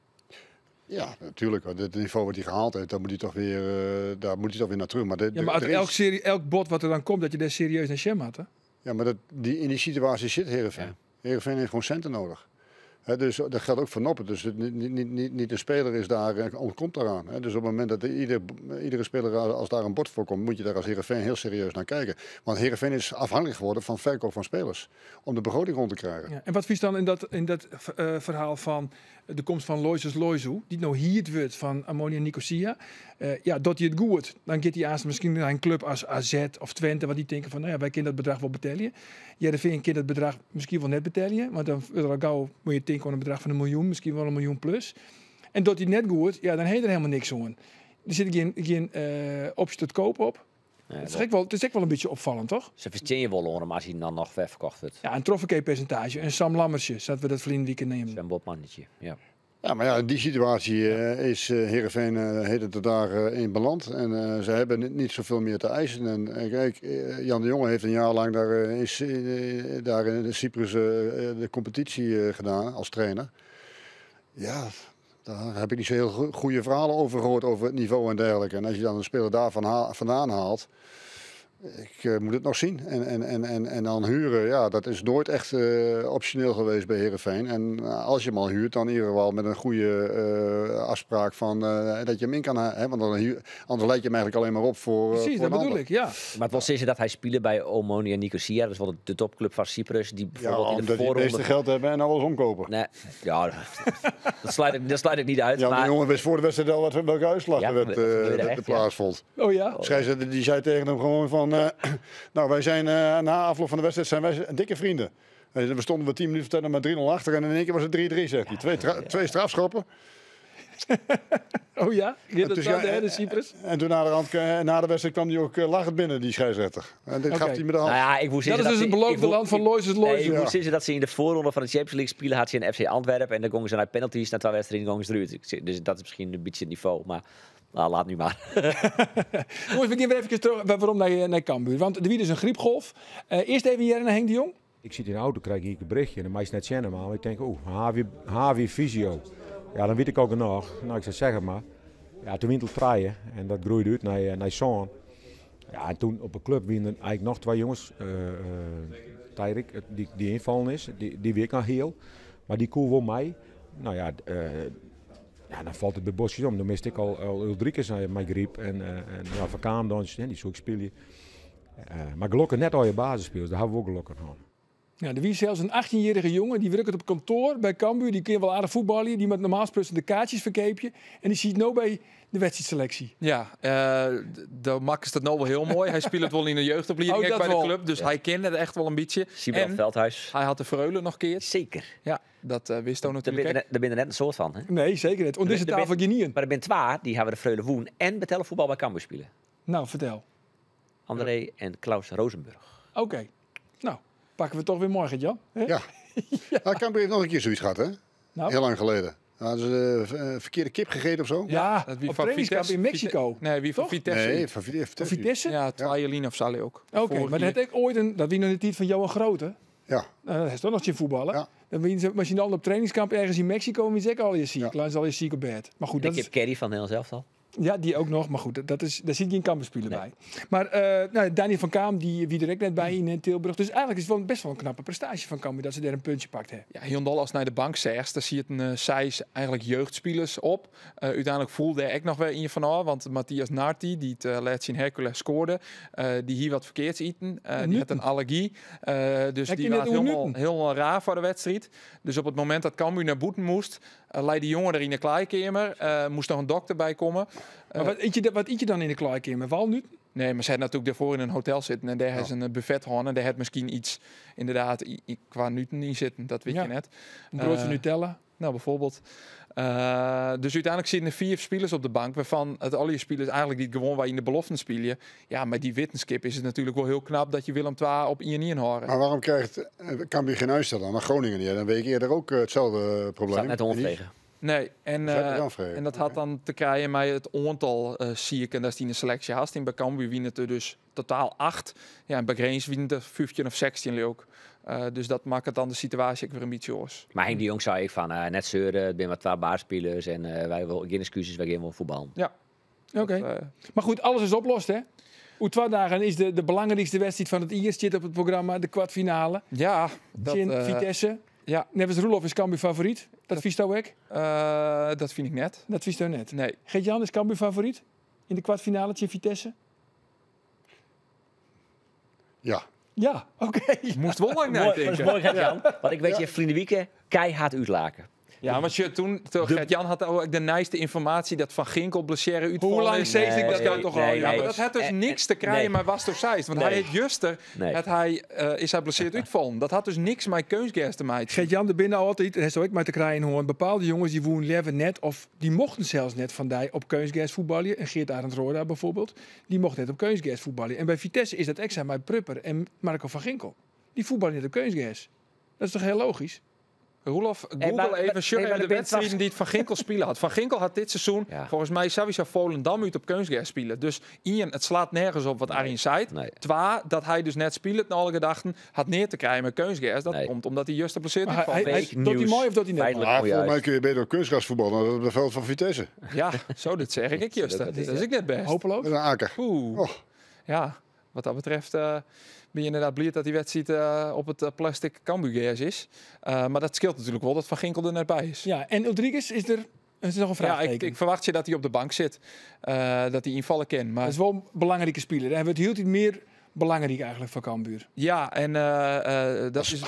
D: Ja, natuurlijk. Het niveau wat hij gehaald heeft, daar moet hij toch weer, uh, daar moet hij toch weer naar terug. Maar, de,
A: ja, maar uit
D: is...
A: elk, serie, elk bod wat er dan komt, dat je daar serieus naar Shem had, hè?
D: Ja, maar dat, die, in die situatie zit Heerenveen. Ja. Heerenveen heeft gewoon centen nodig. He, dus dat geldt ook voor Noppen. Dus het, niet, niet, niet, niet een speler is daar, ontkomt daaraan. He, dus op het moment dat ieder, iedere speler, als daar een bod voor komt, moet je daar als Heerenveen heel serieus naar kijken. Want Heerenveen is afhankelijk geworden van verkoop van spelers. Om de begroting rond te krijgen. Ja,
A: en wat vies dan in dat, in dat uh, verhaal van de komst van Loises Loizu, die nou hier het wordt van Ammonia Nicosia. Uh, ja, dat hij het goed, dan gaat hij aan misschien naar een club als A Z of Twente, wat die denken van, nou ja, wij kunnen dat bedrag wel betalen. Heerenveen kan dat bedrag misschien wel net betalen, want dan al gauw moet je denken aan een bedrag van een miljoen, misschien wel een miljoen plus. En dat hij net goed, ja, dan heeft er helemaal niks aan. Er zit geen, geen uh, optie tot koop op. Ja, het, is wel, het is echt wel een beetje opvallend, toch?
F: Ze verstehen je wel om als hij dan nog verkocht wordt.
A: Ja, een trofferkeepercentage. En Sam Lammersje, zodat we dat vrienden weekend nemen.
F: Zijn botmannetje, ja.
D: Ja, maar ja, in die situatie uh, is uh, Heerenveen uh, heet het er daar uh, in beland. En uh, ze hebben niet, niet zoveel meer te eisen. En uh, kijk, uh, Jan de Jonge heeft een jaar lang daar, uh, in, uh, daar in Cyprus uh, de competitie uh, gedaan als trainer. Ja, daar heb ik niet zo heel goede verhalen over gehoord, over het niveau en dergelijke. En als je dan een speler daar van vandaan haalt, ik uh, moet het nog zien. En, en, en, en, en dan huren, ja, dat is nooit echt uh, optioneel geweest bij Heerenveen. En uh, als je hem al huurt, dan in ieder geval met een goede uh, afspraak van uh, dat je hem in kan hebben. Want dan huur, anders leid je hem eigenlijk alleen maar op voor.
A: Precies,
D: uh, voor
A: dat bedoel ik, ja.
F: Maar het was zeggen dat hij speelde bij Omonia Nicosia, dat is wel de topclub van Cyprus. Die bijvoorbeeld
D: ja,
F: in de
D: omdat
F: voorronde...
D: die het meeste geld hebben en alles omkopen.
F: Nee, ja, dat sluit ik, dat sluit ik niet uit.
D: Ja,
F: maar...
D: de jongen wist voor de wedstrijd al wat welke uitslag
F: ja,
D: er werd, uh, plaatsvond.
A: Ja. Oh ja?
D: Scheidsrechter die zei tegen hem gewoon van, uh, nou wij zijn uh, na afloop van de wedstrijd zijn wij dikke vrienden. Uh, we stonden we tien minuten verder met drie nul achter en in één keer was het drie drie, zegt hij. Twee, tra- twee strafschoppen.
A: Oh ja? Je
D: en,
A: dat
D: ja,
A: de
D: en,
A: Cyprus?
D: En toen na de, rand, na de wedstrijd kwam hij ook uh, lachend binnen, die scheidsrechter. En dit okay. gaf hij met de hand.
F: Nou ja, ik dat
A: is dus het beloofde land van Loises Loizu.
F: Nee, ik
A: ja.
F: moest zeggen dat ze in de voorronde van de Champions League spelen, had ze in F C Antwerpen en dan gingen ze naar penalties, na twee wedstrijden gingen ze eruit. Dus dat is misschien een beetje het niveau, maar... Nou, laat nu maar.
A: Jongens, we gaan even terug waarom naar, naar Cambuur. Want er wie is een griepgolf. Uh, eerst even hier naar Henk de Jong.
I: Ik zit in de auto, krijg ik een berichtje en dan mag je net kennen, maar ik denk, oeh, H V Fysio. Ja, dan weet ik ook nog. Nou, ik zou zeggen maar. Ja, toen winter draaien en dat groeide uit naar, naar Zoon. Ja, en toen op een club winnen eigenlijk nog twee jongens. Uh, uh, Tyrik, die, die invallen is, die, die weet nog heel. Maar die koel wel mij. Nou ja... Uh, Ja, dan valt het bij bosjes om. Dan miste ik al, al Ulrikes aan mijn griep. En, uh, en ja, Van Kaandons, die zoek spelen. Uh, maar gelukkig net al je basisspelers, daar hebben we ook gelukkig aan.
A: Ja, er was zelfs een achttienjarige jongen, die werkt op kantoor bij Cambuur. Die kun wel aardig voetballen, die met normaal gesproken de kaartjes verkeepje. En die ziet nou bij de wedstrijdselectie.
E: Ja, uh, de Mak is dat nou wel heel mooi. Hij speelt het wel in de jeugdopleiding
A: oh,
E: bij
A: wel.
E: de club. Dus ja. Hij kende het echt wel een beetje.
F: Sibran Veldhuis.
E: Hij had de Vereulen nog keer.
F: Zeker.
E: Ja, dat uh, wist ook natuurlijk.
F: Daar ben je net een soort van. Hè?
A: Nee, zeker niet. Onder deze tafel geen niet.
F: Maar er zijn twee, die hebben de Freule Woen en betellen voetbal bij Cambuur spelen.
A: Nou, vertel.
F: André ja. en Klaus Rosenburg.
A: Oké. Okay. Nou, pakken we toch weer morgen, Jan. Hè?
D: Ja. ja. Nou, Cambuur heeft nog een keer zoiets gehad, hè? Nou. Heel lang geleden. Hadden ze uh, verkeerde kip gegeten of zo?
A: Ja, ja op trainingskamp in Mexico.
E: Vite nee, wie van Vitesse?
D: Nee, van Vitesse.
A: Vitesse?
E: Ja, Twajelien of Sally ook.
A: Oké, okay, maar dat had ik ooit een... Dat wie nog de tijd van Johan Grote.
D: Ja.
A: Nou, dat is toch nog geen voetballen.
D: Ja.
A: Dan ben je misschien al op trainingskamp ergens in Mexico en wie zeg al je ziek. Laat al je ziek op bed. Maar goed,
F: en
A: dat
F: ik heb Kerry van Nederland zelf al.
A: Ja, die ook nog. Maar goed, dat is, daar zit geen Cambuurspeler nee. bij. Maar uh, nou, Daniel van Kaam, die wie direct net bij in Tilburg. Dus eigenlijk is het wel best wel een knappe prestatie van Cambuur dat ze daar een puntje pakt hebben.
E: Ja, heel dol als naar de bank zegt, dan zie je een uh, zijs eigenlijk jeugdspelers op. Uh, uiteindelijk voelde ik nog wel in je van al, want Matthias Narti, die het uh, laatst in Hercules scoorde, uh, die hier wat verkeerds eten. Uh, die had een allergie. Uh, dus
A: Heb
E: die was helemaal, helemaal raar voor de wedstrijd. Dus op het moment dat Cambuur naar Boeten moest, uh, leidde die jongen er in de kleedkamer. Uh, moest nog een dokter bij komen.
A: Uh, maar wat eet, je, wat eet je dan in de kleedkamer? Walnoot?
E: Nee, maar ze had natuurlijk daarvoor in een hotel zitten en daar heeft oh. een buffet gehad en daar had misschien iets inderdaad i- i- qua nuten in zitten. Dat weet
A: ja.
E: je net.
A: Een broodje uh, Nutella.
E: Nou, bijvoorbeeld. Uh, dus uiteindelijk zitten er vier spelers op de bank, waarvan het al je spelers eigenlijk die gewoon waar je in de beloften spelen. Ja, met die Wittenskip is het natuurlijk wel heel knap dat je Willem twee op één één horen.
D: Maar waarom krijgt Cambuur geen uitstel dan? Maar Groningen niet. Dan weet ik eerder ook uh, hetzelfde probleem.
F: Staat net onvregen.
E: Nee, en, uh, en dat had dan te krijgen met het aantal uh, zieken dat die in de selectie had. In bij Cambuur winnen er dus totaal acht. Ja, en bij Greens winnen er vijftien of zestien ook. Uh, dus dat maakt het dan de situatie ook weer een beetje oors.
F: Maar Henk de Jong zei ik van uh, net zeuren, het zijn maar twee baarspelers en uh, wij willen geen excuses, wij gaan wel voetballen.
E: Ja.
A: Oké. Okay. Uh, maar goed, alles is opgelost, hè? Hoe twee dagen is de, de belangrijkste wedstrijd van het eerst zit op het programma, de kwartfinale.
E: Ja. Dat,
A: uh, Vitesse.
E: Ja.
A: Neves Roelof is Cambuur favoriet. Dat vies jou ook?
E: Uh, dat vind ik net.
A: Dat vies jou net?
E: Nee.
A: Geert-Jan is Cambuur favoriet in de kwartfinale tegen Vitesse?
D: Ja.
A: Ja, oké. Okay.
E: Moest wel lang
F: nadenken. Dat is mooi, Gert-Jan.
E: Ja.
F: Want ik weet je, vrienden Wieke, keihard uitlaken.
E: Ja, want je, toen, toen Gert-Jan had ook de nijste informatie dat Van Ginkel blessure uitvallen.
A: Hoe lang zegt ik dat
E: nee,
A: toch
E: nee,
A: al?
E: Nee,
A: ja,
E: maar dat had dus
F: en,
E: niks te krijgen,
F: nee.
E: maar was toch zijst. Want
F: nee.
E: hij heeft juster,
F: nee.
E: het hij, uh, is hij blesseerd uitvallen. Dat had dus niks met keusgers te maken.
A: Gert-Jan, er binnen altijd, en zo ik maar te krijgen hoor, bepaalde jongens die wonen leven net, of die mochten zelfs net van die op keusgers voetballen. En Geert Arend Roda bijvoorbeeld, die mocht net op keusgers voetballen. En bij Vitesse is dat extra met Prupper en Marco van Ginkel. Die voetballen net op keusgers. Dat is toch heel logisch?
E: Roelof, Google
F: hey, maar,
E: even, show
F: nee,
E: even de wedstrijden die het Van Ginkel spelen had. Van Ginkel had dit seizoen
F: ja.
E: volgens mij sowieso Volendam uit op kunstgers spelen. Dus Ian, het slaat nergens op wat
F: nee.
E: Arjen zei.
F: Nee.
E: Twa, dat hij dus net speelt naar alle gedachten, had neer te krijgen met kunstgers. Dat
F: nee.
E: komt omdat hij juist geblesseerd is.
A: Hij, hij, hij, doet hij mooi of doet hij net?
D: Ja, volgens mij kun je beter op kunstgras voetballen dan op het veld van Vitesse.
E: Ja, zo dat zeg ik. Juist, dat, dat is ik net best.
A: Hopeloos.
D: Met een aker.
E: Oeh. Oh. Ja, wat dat betreft... Uh, ben je inderdaad blij dat die wedstrijd uh, op het uh, plastic Cambuur is. Uh, maar dat scheelt natuurlijk wel dat Van Ginkel er net bij is.
A: Ja, en Rodriguez is er... Er is nog een vraag.
E: Ja, ik, ik verwacht je dat hij op de bank zit. Uh, dat hij invallen kan. Maar...
A: Dat is wel een belangrijke speler. En het hield hij meer belangrijk eigenlijk voor Cambuur.
E: Ja, en uh, uh, dat is...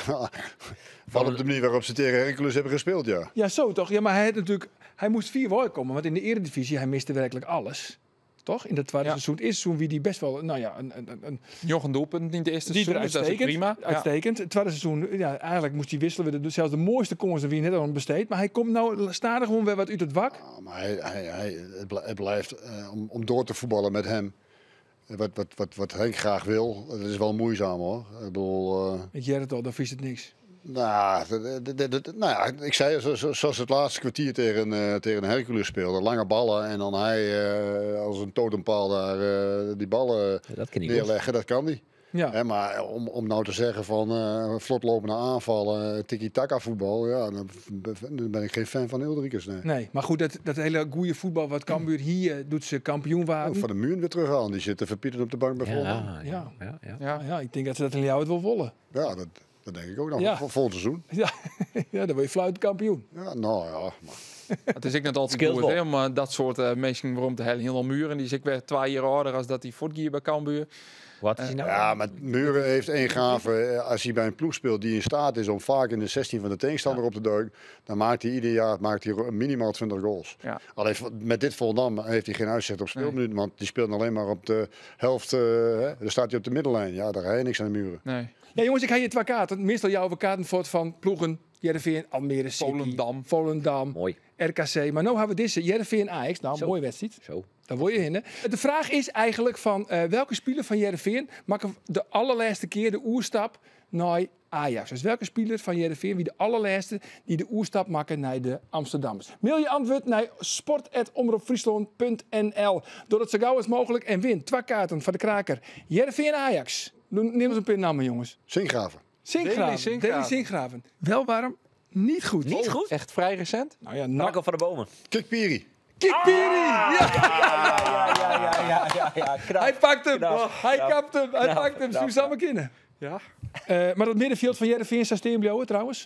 D: Van op de manier waarop ze tegen Hercules hebben gespeeld, ja.
A: Ja, zo toch. Ja, maar hij, had natuurlijk, hij moest vier woorden komen. Want in de Eredivisie, hij miste werkelijk alles. Toch? In dat tweede ja. seizoen. Het eerste seizoen wie die best wel, nou ja, een... een, een
E: nog een doelpunt in het eerste
A: die
E: seizoen, dus dat is prima.
A: Uitstekend. Ja. Het tweede seizoen, ja, eigenlijk moest hij wisselen. Dus zelfs de mooiste kansen wie net aan besteed. Maar hij komt nou stadig gewoon weer wat uit het wak.
D: Ja, maar hij, hij, hij, het blijft, uh, om, om door te voetballen met hem, wat, wat, wat, wat Henk graag wil, dat is wel moeizaam hoor. Ik bedoel... Uh...
A: Weet jij het al, dan vies het niks.
D: Nou, de, de, de, de, nou ja, ik zei zo, zo, zoals het laatste kwartier tegen, uh, tegen Hercules speelde. Lange ballen en dan hij uh, als een totempaal daar uh, die ballen
F: ja, dat
D: neerleggen. Goed. Dat kan hij.
A: Ja.
D: He, maar om, om nou te zeggen van uh, vlotlopende aanvallen, tiki-taka voetbal, ja, dan, dan ben ik geen fan van Ulrikes. Nee.
A: nee, maar goed, dat, dat hele goede voetbal wat Cambuur hier uh, doet ze kampioen waren.
D: Oh, van de muur weer terughalen, die zitten verpieterd op de bank bij
F: ja,
D: Volendam.
F: ja, ja, ja, ja.
A: Ja, ja, ik denk dat ze dat in jou het wel wollen.
D: Ja, dat... Dat denk ik ook nog.
A: Ja.
D: Vol, vol seizoen.
A: Ja. Ja, dan word je fluit kampioen.
D: Ja, nou ja. Maar...
E: Het is ik net altijd goed hè, om uh, dat soort uh, mensen waarom te hellen. Heel muren. Die is ik weer twee jaar ouder als dat die voortgier bij Cambuur.
F: Wat is hij nou?
D: Ja, maar Muren heeft één gave. Als hij bij een ploeg speelt die in staat is om vaak in de zestien van de tegenstander ja. op te duiken, dan maakt hij ieder jaar maakt hij minimaal twintig goals. Ja. Alleen met dit Volendam heeft hij geen uitzicht op speelminuten, nee. want die speelt alleen maar op de helft. Uh, hè, dan staat hij op de middenlijn. Ja, daar ga je niks aan de Muren.
E: Nee.
A: Ja, jongens, ik ga je twee kaarten. Meestal jouw kaarten voor van ploegen. Jereveen, Almere City,
E: Volendam.
A: Volendam,
F: mooi.
A: R K C. Maar nu hebben we deze Jereveen Ajax. Nou,
F: Zo.
A: mooie wedstrijd.
F: Zo.
A: Daar word je in. Hè? De vraag is eigenlijk van uh, welke speler van Jereveen maakt de allerlaatste keer de oerstap naar Ajax. Dus welke speler van Jereveen wie de allerlaatste die de oerstap maken naar de Amsterdammers. Mail je antwoord naar sport at omroep friesland punt n l. Doe het zo gauw als mogelijk en win twee kaarten van de kraker. Jereveen Ajax. Neem eens een pinnamen, jongens.
D: Zingraven.
A: Zingraven. Deli Zingraven. Wel warm. Niet goed.
F: Niet goed?
E: Echt vrij recent?
A: Nou ja,
F: Marco van de Bomen.
D: Kikpiri.
A: Kikpiri!
F: Ah, ja, ja, ja, ja, ja, ja, ja.
A: Hij pakt hem.
F: Knap,
A: Hij
F: knap,
A: kapt hem. Hij
F: knap,
A: pakt hem.
F: knap,
A: Samen kinderen.
E: Ja.
A: Uh, maar dat middenveld van Jereveen staat steenblowen trouwens.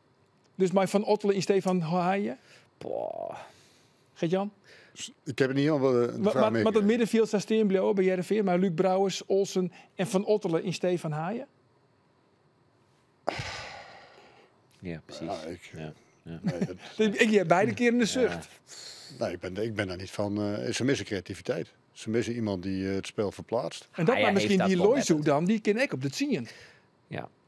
A: Dus mij Van Ottelen in Stefan Haaien. Geert-Jan?
D: Ik heb het niet helemaal de
A: maar,
D: vraag
A: maar, maar dat middenveld staat steenblowen bij Jereveen. Maar Luc Brouwers, Olsen en Van Ottelen in Stefan Haaien.
F: Ja, precies.
D: Ja, ik,
F: ja. Ja.
D: Nee, dat,
A: ik heb beide keren de zucht.
D: Ja. Nee, ik ben, ik ben daar niet van. Uh, ze missen creativiteit. Ze missen iemand die uh, het spel verplaatst.
A: En dat
F: ah,
A: maar
F: ja,
A: misschien
F: dat
A: die Loizo dan, die ken ik op dat zien.
F: Ja.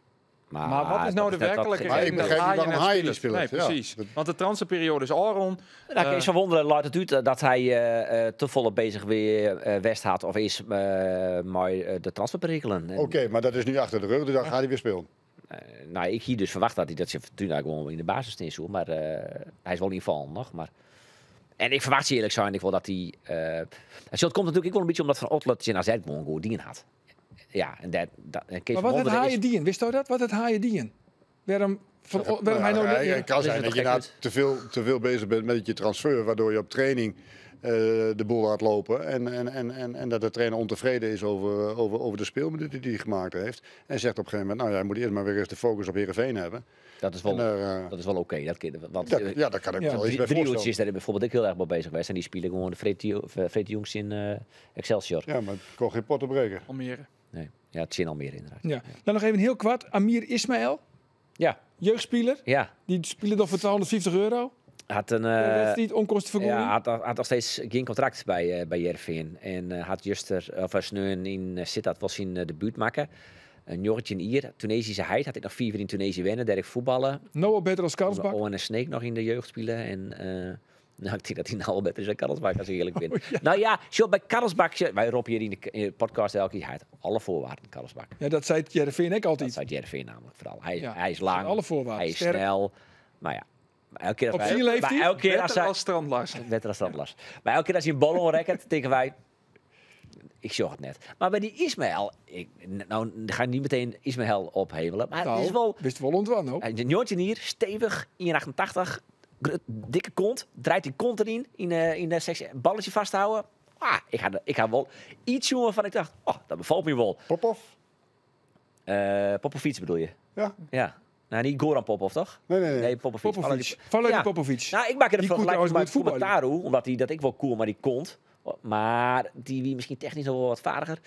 F: Maar,
E: Maar wat is nou de
F: dat- dat-
E: werkelijke
F: dat-
D: Maar ik
E: reden dat
D: begrijp niet
E: Haaien
D: waarom
E: net
D: Haaien niet
E: speelt?
D: speelt.
E: Nee,
D: Ja.
E: precies.
D: Dat-
E: Want de transferperiode is Aron.
F: Nou, ik
E: Eh,
F: is van wonderen, laat het uit dat hij eh, eh, te volop bezig weer eh, West had of is eh maar eh, de transferperikelen. En,
D: Oké, maar dat is nu achter de rug, dus dan gaat hij weer spelen.
F: eh, nou, ik hier dus verwacht dat hij dat ze natuurlijk gewoon in de basis staan, zo, maar eh, hij is wel in val nog. Maar en ik verwacht ze eerlijk zijn, ik wil dat hij. Uh, het komt natuurlijk ook wel een beetje omdat Van Otlet zijn A Z gewoon goed dien had. Ja, en dat. dat en Kees
A: Maar
F: van
A: wat het
F: Wonderen
A: haaien
F: is-
A: dien? Wist u dat? Wat het haaien dien? Waarom, van, waarom
D: Nou,
A: hij nou
D: ja,
A: net...
D: het kan
F: Dat
D: zijn
F: is
D: dat je
F: toch gek
D: inderdaad te veel, te veel bezig bent met je transfer, waardoor je op training eh, de boel laat lopen. En, en, en, en, en dat de trainer ontevreden is over, over, over de speelminuten die hij gemaakt heeft. En zegt op een gegeven moment, nou ja, hij moet eerst maar weer eens de focus op Heerenveen hebben.
F: Dat is wel,
D: En daar, eh,
F: dat is wel oké. Dat, kun je- want
D: dat,
F: eh,
D: ja, daar kan ik
A: Ja,
D: wel iets
F: drie,
D: bij
F: drie
D: voorstellen.
F: uurtjes daar bijvoorbeeld ik heel erg mee bezig geweest. En die spelen gewoon de Freet de Freet de Jongs in eh, Excelsior.
D: Ja, maar ik kon geen potten breken.
E: Almere.
F: Nee, ja, het zin al meer inderdaad.
A: Ja. Dan nog even heel kwart. Amir Ismaël,
F: Ja,
A: jeugdspeler.
F: ja.
A: Die speelde dan voor tweehonderdvijftig euro.
F: Had een.
A: Uh,
F: eh,
A: wedstrijd, onkostenvergoeding.
F: Ja, had, had nog steeds geen contract bij, uh, bij Heerenveen. En uh, had juist er, of was nu in uh, Sittard was zijn uh, debuut maken. Een jongetje in Ier, Tunesische heid. Had ik nog vier jaar in Tunesië wennen, daar ik voetballen.
A: Noah beter als Karlsbak.
F: Owen en Sneek nog in de jeugd spelen. En uh, nou, ik denk dat hij nou al beter is dan Karlsbak, als ik eerlijk ben. Oh, ja. Nou ja, zo, bij Karlsbak, wij roepen hier in de, in de podcast elke keer, hij had alle voorwaarden, Karlsbak.
A: Ja, dat zei Heerenveen ook altijd.
F: Dat zei Heerenveen namelijk vooral. Hij,
A: Ja,
F: hij is lang,
A: alle voorwaarden.
F: hij is
A: Sterk.
F: snel. Maar ja, maar elke keer als
A: Op
F: wij...
A: zijn leeftijd?
F: maar elke keer als
E: Beter
F: hij...
E: als Strandlars.
F: Beter als Strandlars. Maar elke keer als hij een bal onrekkert, denken wij... Ik zag het net. Maar bij die Ismaël... Ik, nou, ga ik niet meteen Ismaël ophemelen. Maar
A: Nou,
F: het is wel...
A: wist wel ontwan ook.
F: Een jongetje hier, stevig, één komma achtentachtig. gr- Dikke kont. Draait die kont erin. In, uh, in de sectie. Balletje vasthouden. Ah, ik ga, ik ga wel iets doen waarvan ik dacht... Oh, dat bevalt me wel.
D: Popov?
F: Uh, Popovic bedoel je?
D: Ja.
F: Ja. Nou, niet Goran Popov, toch?
D: Nee, nee, nee.
F: Nee, Popovic.
A: Popovic. Valerie
F: Ja.
A: Popovic.
F: Nou, ik maak er een
A: Die kon
F: vergelijking
A: trouwens
F: met
A: goed voetballen.
F: Komataru, omdat hij dat ik wel cool, maar die kont. Maar die wie misschien technisch nog wel wat vaardiger.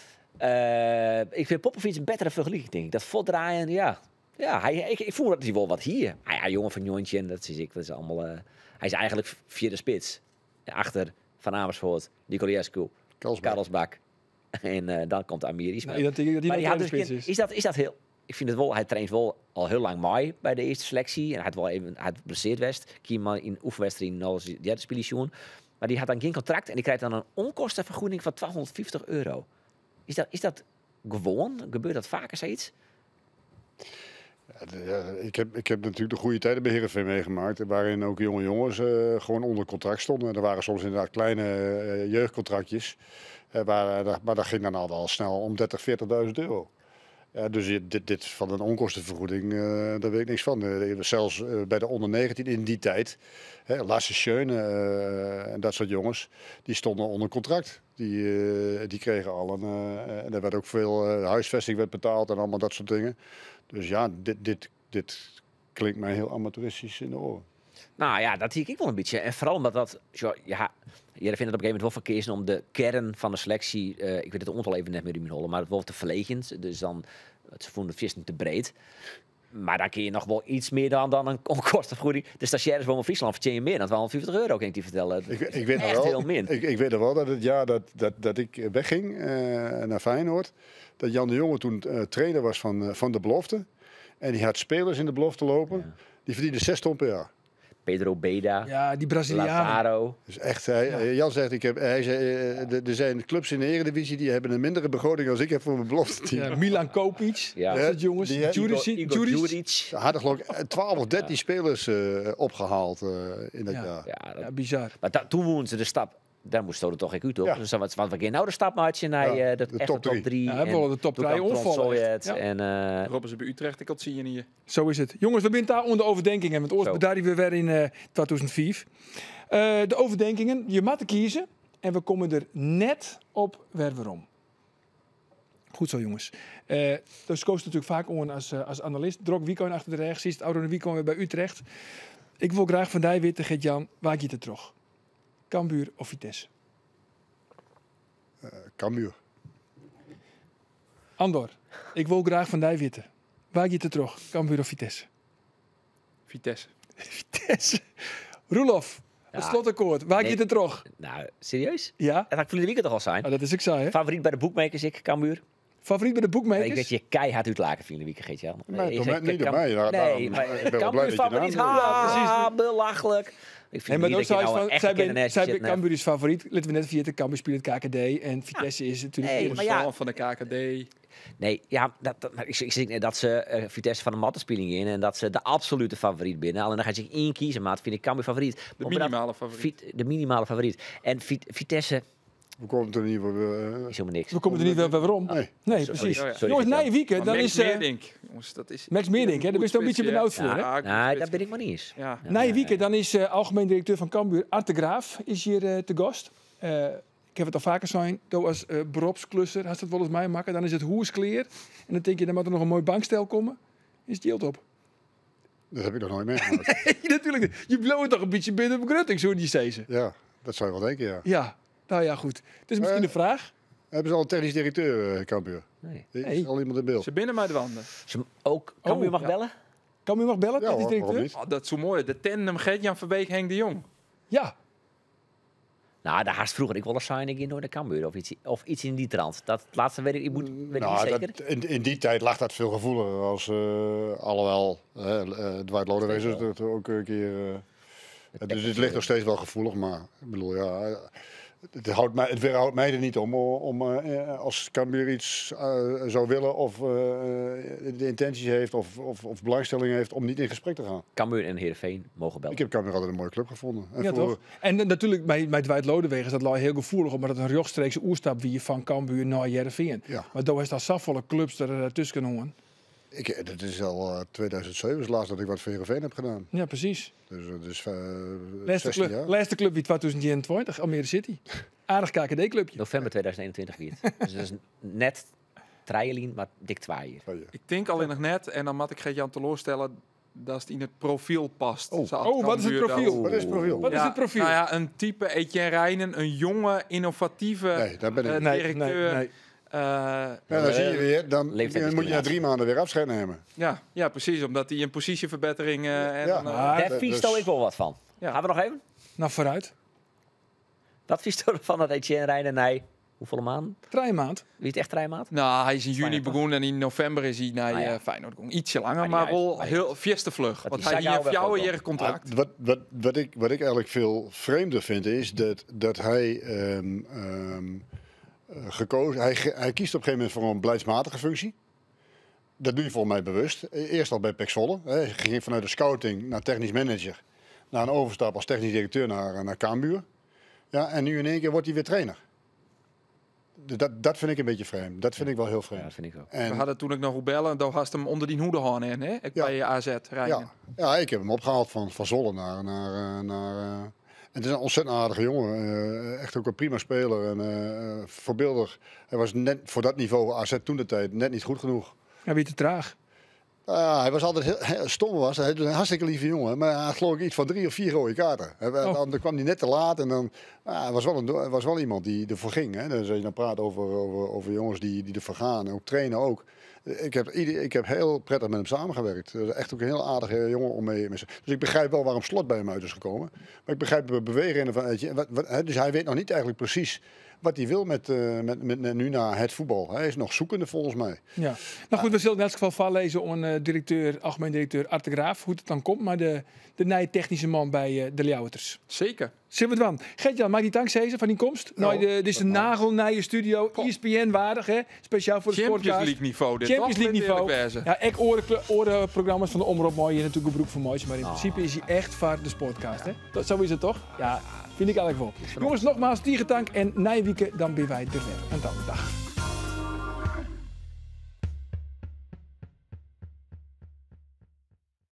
F: Uh, ik vind Popovic een betere vergelijking, denk ik. Dat voortdraaien, ja. Ja, hij, ik, ik voel dat hij wel wat hier. Ah, ja, jongen van Jontje, en dat is ik. Dat is allemaal. Uh, hij is eigenlijk vierde spits. Achter Van Amersfoort, Nicolescu,
D: Karlsbak.
F: Karlsbak. En uh, dan komt Amir Ismaël.
A: Nee, dat, dat, dat die
F: Maar die
A: nog
F: had
A: de
F: dus
A: spits
F: geen-
A: is.
F: is, dat, is dat heel... Ik vind het wel... Hij traint wel al heel lang mee bij de eerste selectie. En hij had wel even... Hij had geblesseerd West. Kieman in oefenwedstrijd als derde spelen. Maar die had dan geen contract. En die krijgt dan een onkostenvergoeding van tweehonderdvijftig euro. Is dat, is dat gewoon? Gebeurt dat vaker zoiets?
D: Ja, de- ja, ik, heb, ik heb natuurlijk de goede tijden bij Heerenveen meegemaakt. Waarin ook jonge jongens eh, gewoon onder contract stonden. Er waren soms inderdaad kleine eh, jeugdcontractjes. Eh, waar, eh, maar dat ging dan al wel snel om dertig, veertigduizend euro. Ja, dus je- dit, dit van een onkostenvergoeding, eh, daar weet ik niks van. Eh, zelfs eh, bij de onder negentien in die tijd. Hè, Lasse Schöne eh, en dat soort jongens. Die stonden onder contract. Die, eh, die kregen al een... eh, en er werd ook veel eh, huisvesting werd betaald en allemaal dat soort dingen. Dus ja, dit, dit, dit klinkt mij heel amateuristisch in de oren.
F: Nou ja, dat zie ik wel een beetje. En vooral omdat dat... Zo, ja, jij vindt het op een gegeven moment wel verkeerd om de kern van de selectie... Uh, ik weet het ontal even net met u hollen, maar het wordt te verlegend. Dus dan... Ze vonden het vis niet te breed. Maar dan kun je nog wel iets meer dan, dan een onkostenvergoeding. De stagiaires van Friesland verdienen meer dan tweehonderdvijftig euro, kan ik die vertellen.
D: Ik, ik weet nog
F: Echt
D: wel,
F: heel min.
D: Ik, ik weet nog wel dat het jaar dat, dat, dat ik wegging uh, naar Feyenoord, dat Jan de Jonge toen uh, trainer was van, uh, van de belofte. En die had spelers in de belofte lopen. Ja. Die verdienden zes ton per jaar.
F: Pedro Beda.
A: Ja, die Brazilianen.
F: Lazaro.
D: Dus echt, hij, ja. Jan zegt, ik heb, hij zei, uh, er zijn clubs in de Eredivisie die hebben een mindere begroting als ik heb voor mijn belofte team.
A: Ja, Milan Kopic, ja. dat soort jongens.
F: Juric.
D: Hij had geloof ik twaalf of dertien ja. spelers uh, opgehaald uh, in dat
A: ja.
D: jaar.
F: Ja, dat,
A: ja, bizar.
F: Maar da, toen woonden ze de stap. Daar moesten we toch echt uit op. Ja. Dus wat, want we gaan nou de stap maken naar
D: ja,
F: uh, de,
D: de
F: echte
D: top drie.
F: top drie.
A: Ja, we hebben wel de top drie onvallen.
F: Ja. En uh,
E: Robben ze bij Utrecht, ik had zien hier.
A: Zo is het. Jongens, we zijn daar onder overdenkingen. Want ooit bedaarden we weer in uh, tweeduizend vijf. Uh, de overdenkingen, je mag kiezen. En we komen er net op waar waarom. Goed zo, jongens. Uh, dus koos natuurlijk vaak om als, uh, als analist. Drok Wico achter de rechts. Is het oude Wico weer bij Utrecht. Ik wil graag van die weten, Gert-Jan, waar je het terug? Cambuur of Vitesse?
D: Uh, Cambuur.
A: Andor, ik wil graag van die weten. Waar je het terug? Cambuur of Vitesse?
E: Vitesse.
A: Vitesse. Roelof, het ja. slotakkoord. Waar nee. je het terug?
F: Nou, serieus?
A: Ja.
F: Dat had ik vorige week toch al zijn.
A: Oh, dat is ik zei, hè?
F: Favoriet bij de boekmakers, ik, Cambuur.
A: Favoriet bij de
F: Maar
A: boekmakers?
F: ik weet je keihard uitlaken vinden weekend, Geert-Jan.
D: Nee,
F: Ik
D: toch
F: zeg,
D: net niet
F: kan-
D: door mij. Ja,
F: Nee,
D: daarom,
F: maar
D: ik ben wel blij
F: Cambuur
D: dat je
F: favoriet.
D: naam noemt.
F: Ha, belachelijk. Ik vind
A: Nee, maar
F: niet
A: dat
F: dat je
A: zou
F: nou
A: van,
F: echt
A: zij
F: kennen
A: ben, zij ben
F: shit hebt.
A: Cambuur is favoriet. Laten we net via de Cambuur spelen het K K D en Vitesse is natuurlijk
F: Nee,
A: eerder.
F: maar ja.
E: Zoon van de K K D.
F: Nee, ja, dat, dat, maar ik, ik zeg net dat ze uh, Vitesse van de mattenspeling in en dat ze de absolute favoriet binnen. Alleen dan gaat zich één kiezen, maar dat vind ik Cambuur favoriet.
E: De
F: Omdat-
E: minimale favoriet.
F: Vi- de minimale favoriet. En Vi- Vitesse
D: We komen er niet voor. uh,
F: is helemaal niks.
A: We komen er niet wel weer waarom.
D: Nee.
A: Nee,
F: Sorry.
A: precies.
E: Oh ja.
F: Sorry,
A: Jongens, na je
F: Geert-Jan.
A: weekend,
E: Maar
A: dan
E: Max
A: is... eh,
E: Meerdink, jongens, dat is...
A: Max Meerdink, hè, daar ben je toch een beetje benauwd voor, hè?
F: Ja,
E: Ja,
F: nou, daar ben ik maar niet eens.
E: Ja.
A: Na je weekend, dan is uh, algemeen directeur van Cambuur, Art de Graaf, is hier uh, te gast. Uh, ik heb het al vaker gezien. Dat was uh, beroepsklusser, had het wel eens mij maken. Dan is het hoerskleer. En dan denk je, dan moet er nog een mooi bankstel komen. Is het yield op?
D: Dat heb ik nog nooit meegemaakt.
A: Natuurlijk niet. Je bloot toch een beetje binnen begrutting, zo die stezen.
D: Ja, dat zou je wel denken, ja.
A: Ja, nou ja, goed. Het is misschien
D: Eh,
A: een vraag.
D: Hebben ze al een technisch directeur, uh, Cambuur?
F: Nee.
D: Is
A: Nee.
D: al iemand in beeld?
E: Ze binnen mij de wanden.
F: Ze ook Cambuur
A: Oh,
F: mag
A: ja.
F: bellen?
A: Kan u mag bellen,
D: Ja,
A: technisch
D: hoor, waarom
A: directeur?
D: niet?
E: Oh, dat is zo mooi. De tandem Gert-Jan Verbeek, Henk de Jong.
A: Ja.
F: Nou, daar haast vroeger ik wel eens zijn ik in door de Cambuur of iets, of iets in die trant. Dat het laatste weet ik, ik, moet, weet ik
D: Nou,
F: niet zeker.
D: dat, in, in die tijd lag dat veel gevoeliger als uh, alhoewel. Uh, uh, Dwight Lodewijks is het ook een keer. Uh, dus het ligt nog steeds wel gevoelig, maar ik bedoel, ja. Het, houdt mij, het weerhoudt mij er niet om, om uh, als Cambuur iets uh, zou willen of uh, de intenties heeft of, of, of belangstelling heeft om niet in gesprek te gaan.
F: Cambuur en Heerenveen mogen bellen.
D: Ik heb Cambuur altijd een mooie club gevonden. En
A: Ja,
D: voor,
A: toch? En uh, natuurlijk, bij, bij Dwight Lodewijk is dat al heel gevoelig, omdat het een rechtstreekse oerstap wie van Cambuur naar Heerenveen.
D: Ja.
A: Maar daar is dat zoveel clubs er uh, tussen horen.
D: ik, dat is al uh, tweeduizend zeven, is laatst dat ik wat voor Heerenveen heb gedaan.
A: Ja, precies.
D: Dus dat is uh,
A: Laatste
D: zestien
A: club,
D: jaar.
A: laatste club wie twintig eenentwintig, Almere City. Aardig K K D-clubje.
F: November tweeduizend eenentwintig weer. Dus dat is net Trijalien, maar dik twee hier.
E: Ik denk alleen nog net, en dan moet ik Gert-Jan teleurstellen, dat het in het profiel past.
D: Oh.
E: Zo had
A: Oh, wat is het
E: Cambuur
A: profiel?
E: dat-
D: Wat is het profiel?
A: Wat is
E: Ja,
A: het profiel?
E: Nou ja, een type Etienne Rijnen, een jonge, innovatieve
D: Nee, daar ben ik
E: eh,
D: niet.
A: nee,
E: directeur.
A: nee, nee.
E: Eh,
D: Ja, dan zie je weer, dan,
F: Leeftijd
D: dan moet je na drie maanden weer afscheid nemen.
E: ja, ja, precies, omdat hij een positieverbetering uh, en
D: Ja.
E: dan, eh,
A: Maar-
F: Daar
D: dat-
F: vies
D: dus-
F: ik wel wat van.
E: Ja.
F: Gaan we nog even?
A: Nou, vooruit.
F: Wat vies er van dat Etienne rijden? Nee. Hoeveel maanden?
A: Drie maand.
F: Wie het echt drie maand?
E: Nou, hij is in juni
F: Feyenoord, toch?
E: begonnen en in november is hij naar
F: Ah, ja.
E: eh, Feyenoord gegaan. Ietsje langer,
F: Maar
E: maar
F: niet
E: wel
F: uit. Maar
E: heel fieste vlug.
F: Dat
E: Want
F: die
E: hij
F: Sagau
E: heeft jouw
F: weg ook
E: jaar contract.
D: Ah, wat, wat, wat, ik, wat ik eigenlijk veel vreemder vind is dat, dat hij, ehm, ehm, eh, gekozen, hij, ge- hij kiest op een gegeven moment voor een beleidsmatige functie. Dat doe je volgens mij bewust. Eerst al bij Pek Zwolle. Hè. Hij ging vanuit de scouting naar technisch manager. Naar een overstap als technisch directeur naar, naar Cambuur. Ja, en nu in één keer wordt hij weer trainer. Dat, dat vind ik een beetje vreemd. Dat vind ik wel heel
F: Ja,
D: vreemd.
F: dat vind ik ook.
E: We
D: En,
E: hadden toen ik nog hoe bellen, daar had hem onder die hoede gaan in, hè? Ik
D: Ja.
E: bij A Z rijden.
D: ja, ja, ik heb hem opgehaald van, van Zwolle naar... naar, eh, naar eh, en het is een ontzettend aardige jongen. eh, echt ook een prima speler en eh, voorbeeldig. Hij was net voor dat niveau A Z toen de tijd net niet goed genoeg.
A: Ja, weer te traag.
D: Ja, hij was altijd heel, heel stom was. Hij was een hartstikke lieve jongen, maar hij had geloof ik iets van drie of vier rode kaarten. Hij,
A: Oh.
D: dan, dan kwam hij net te laat en dan ja, hij was wel een, hij was wel iemand die ervoor ging. Hè. Dus als je dan praat over, over, over jongens die, die ervoor gaan en ook trainen ook. Ik heb, ieder, ik heb heel prettig met hem samengewerkt. Echt ook een heel aardige jongen om mee. Met dus ik begrijp wel waarom Slot bij hem uit is gekomen. Maar ik begrijp de bewegingen van. Weet je, wat, wat, hè, dus hij weet nog niet eigenlijk precies wat hij wil met, uh, met, met, met nu naar het voetbal. Hij is nog zoekende volgens mij.
A: Ja. Nou goed, we zullen in elk geval voorlezen om een uh, directeur, algemeen directeur Art de Graaf, hoe het dan komt, maar de, de nieuwe technische man bij uh, de Ljouweters.
E: Zeker.
A: Zullen we het dan? Gert-Jan, maak die dankzij van die komst.
D: Ja,
A: nou, de, dit is de
D: dat mag.
A: nagel naar je studio, E S P N waardig, hè? Speciaal voor de
E: Champions
A: sportcast.
E: League niveau. Dit
A: Champions
E: toch?
A: League
E: Laat
A: niveau.
E: eerlijk wezen.
A: Ja, ik oren, orenprogramma's van de Omroep mooi, hier natuurlijk een beroep voor moois, maar in
F: Ah.
A: principe is hij echt voor de sportcast, hè? Dat, zo is het toch? Ja, vind ik eigenlijk wel. Jongens, nogmaals, diegetank en na je weekend dan ben wij er weer. Een dag.